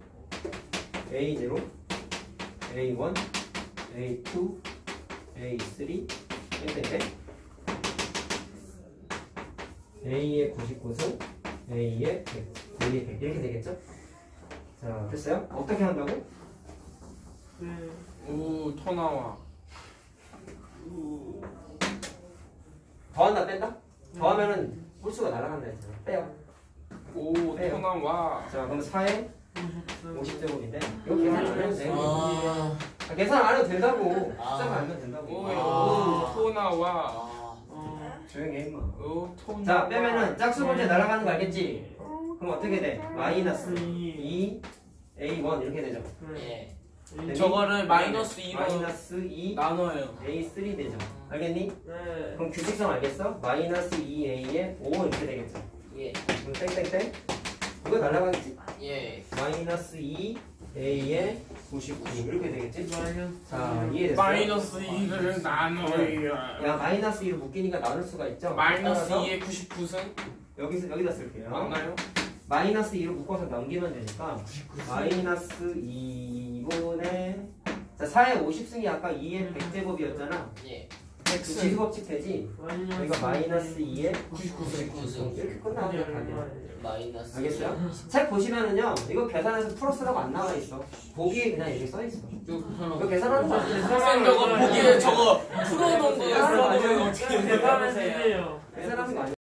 A0, A1, A2, A3, 땡땡땡. A의 99승, A의 100, A의 100 이렇게 되겠죠? 자, 됐어요? 어떻게 한다고? 오, 토 나와. 더한다 뺀다? 더하면은 홀수가 날아간다 했잖아. 빼요. 오, 빼요. 토 나와. 자, 그럼 4에 50제곱인데 이거 계산 안 해도 돼. 아, 계산 안 해도 된다고. 아. 숫자만 알면 된다고. 오, 아. 토 나와. 아, 조용히 해 임마. 오, 토 나와. 자, 빼면은 짝수 문제 날아가는 거 알겠지? 그럼 어떻게 돼? 마이너스 2 A1 이렇게 되죠. 예. 저거를 마이너스 2로 마이너스 2 나눠요. A3 되죠. 알겠니? 네. 그럼 규칙성 알겠어? 마이너스 2A에 5 이렇게 되겠죠. 예. 그럼 땡땡땡. 이거 날아가겠지? 예. 마이너스 2A에 99 이렇게 되겠지? 자, 이해됐어요? 마이너스 2를 나눠요. 야, 마이너스 2를 묶이니까 나눌 수가 있죠? 마이너스 따라서 2의 99승 여기다 쓸게요. 맞나요? 마이너스 2를 묶어서 넘기면 되니까 마이너스 2분의 자, 4의 50승이 아까 2의 100제곱이었잖아. 예. 그 지수법칙 되지? 여기가 마이너스 2의 99승. 이렇게 끝나면 답이야. 마이너스. 알겠어요? 책 보시면은요, 이거 계산해서 풀었으라고 안 나와 있어. 보기에 그냥 이렇게 써 있어. 이거 계산하는 거 같아. 선생님 저거 보기에 저거 풀어놓은 거 계산하는 거 아니에요? 어떻게 계산하면 되네요. 계산하는 거 아니야.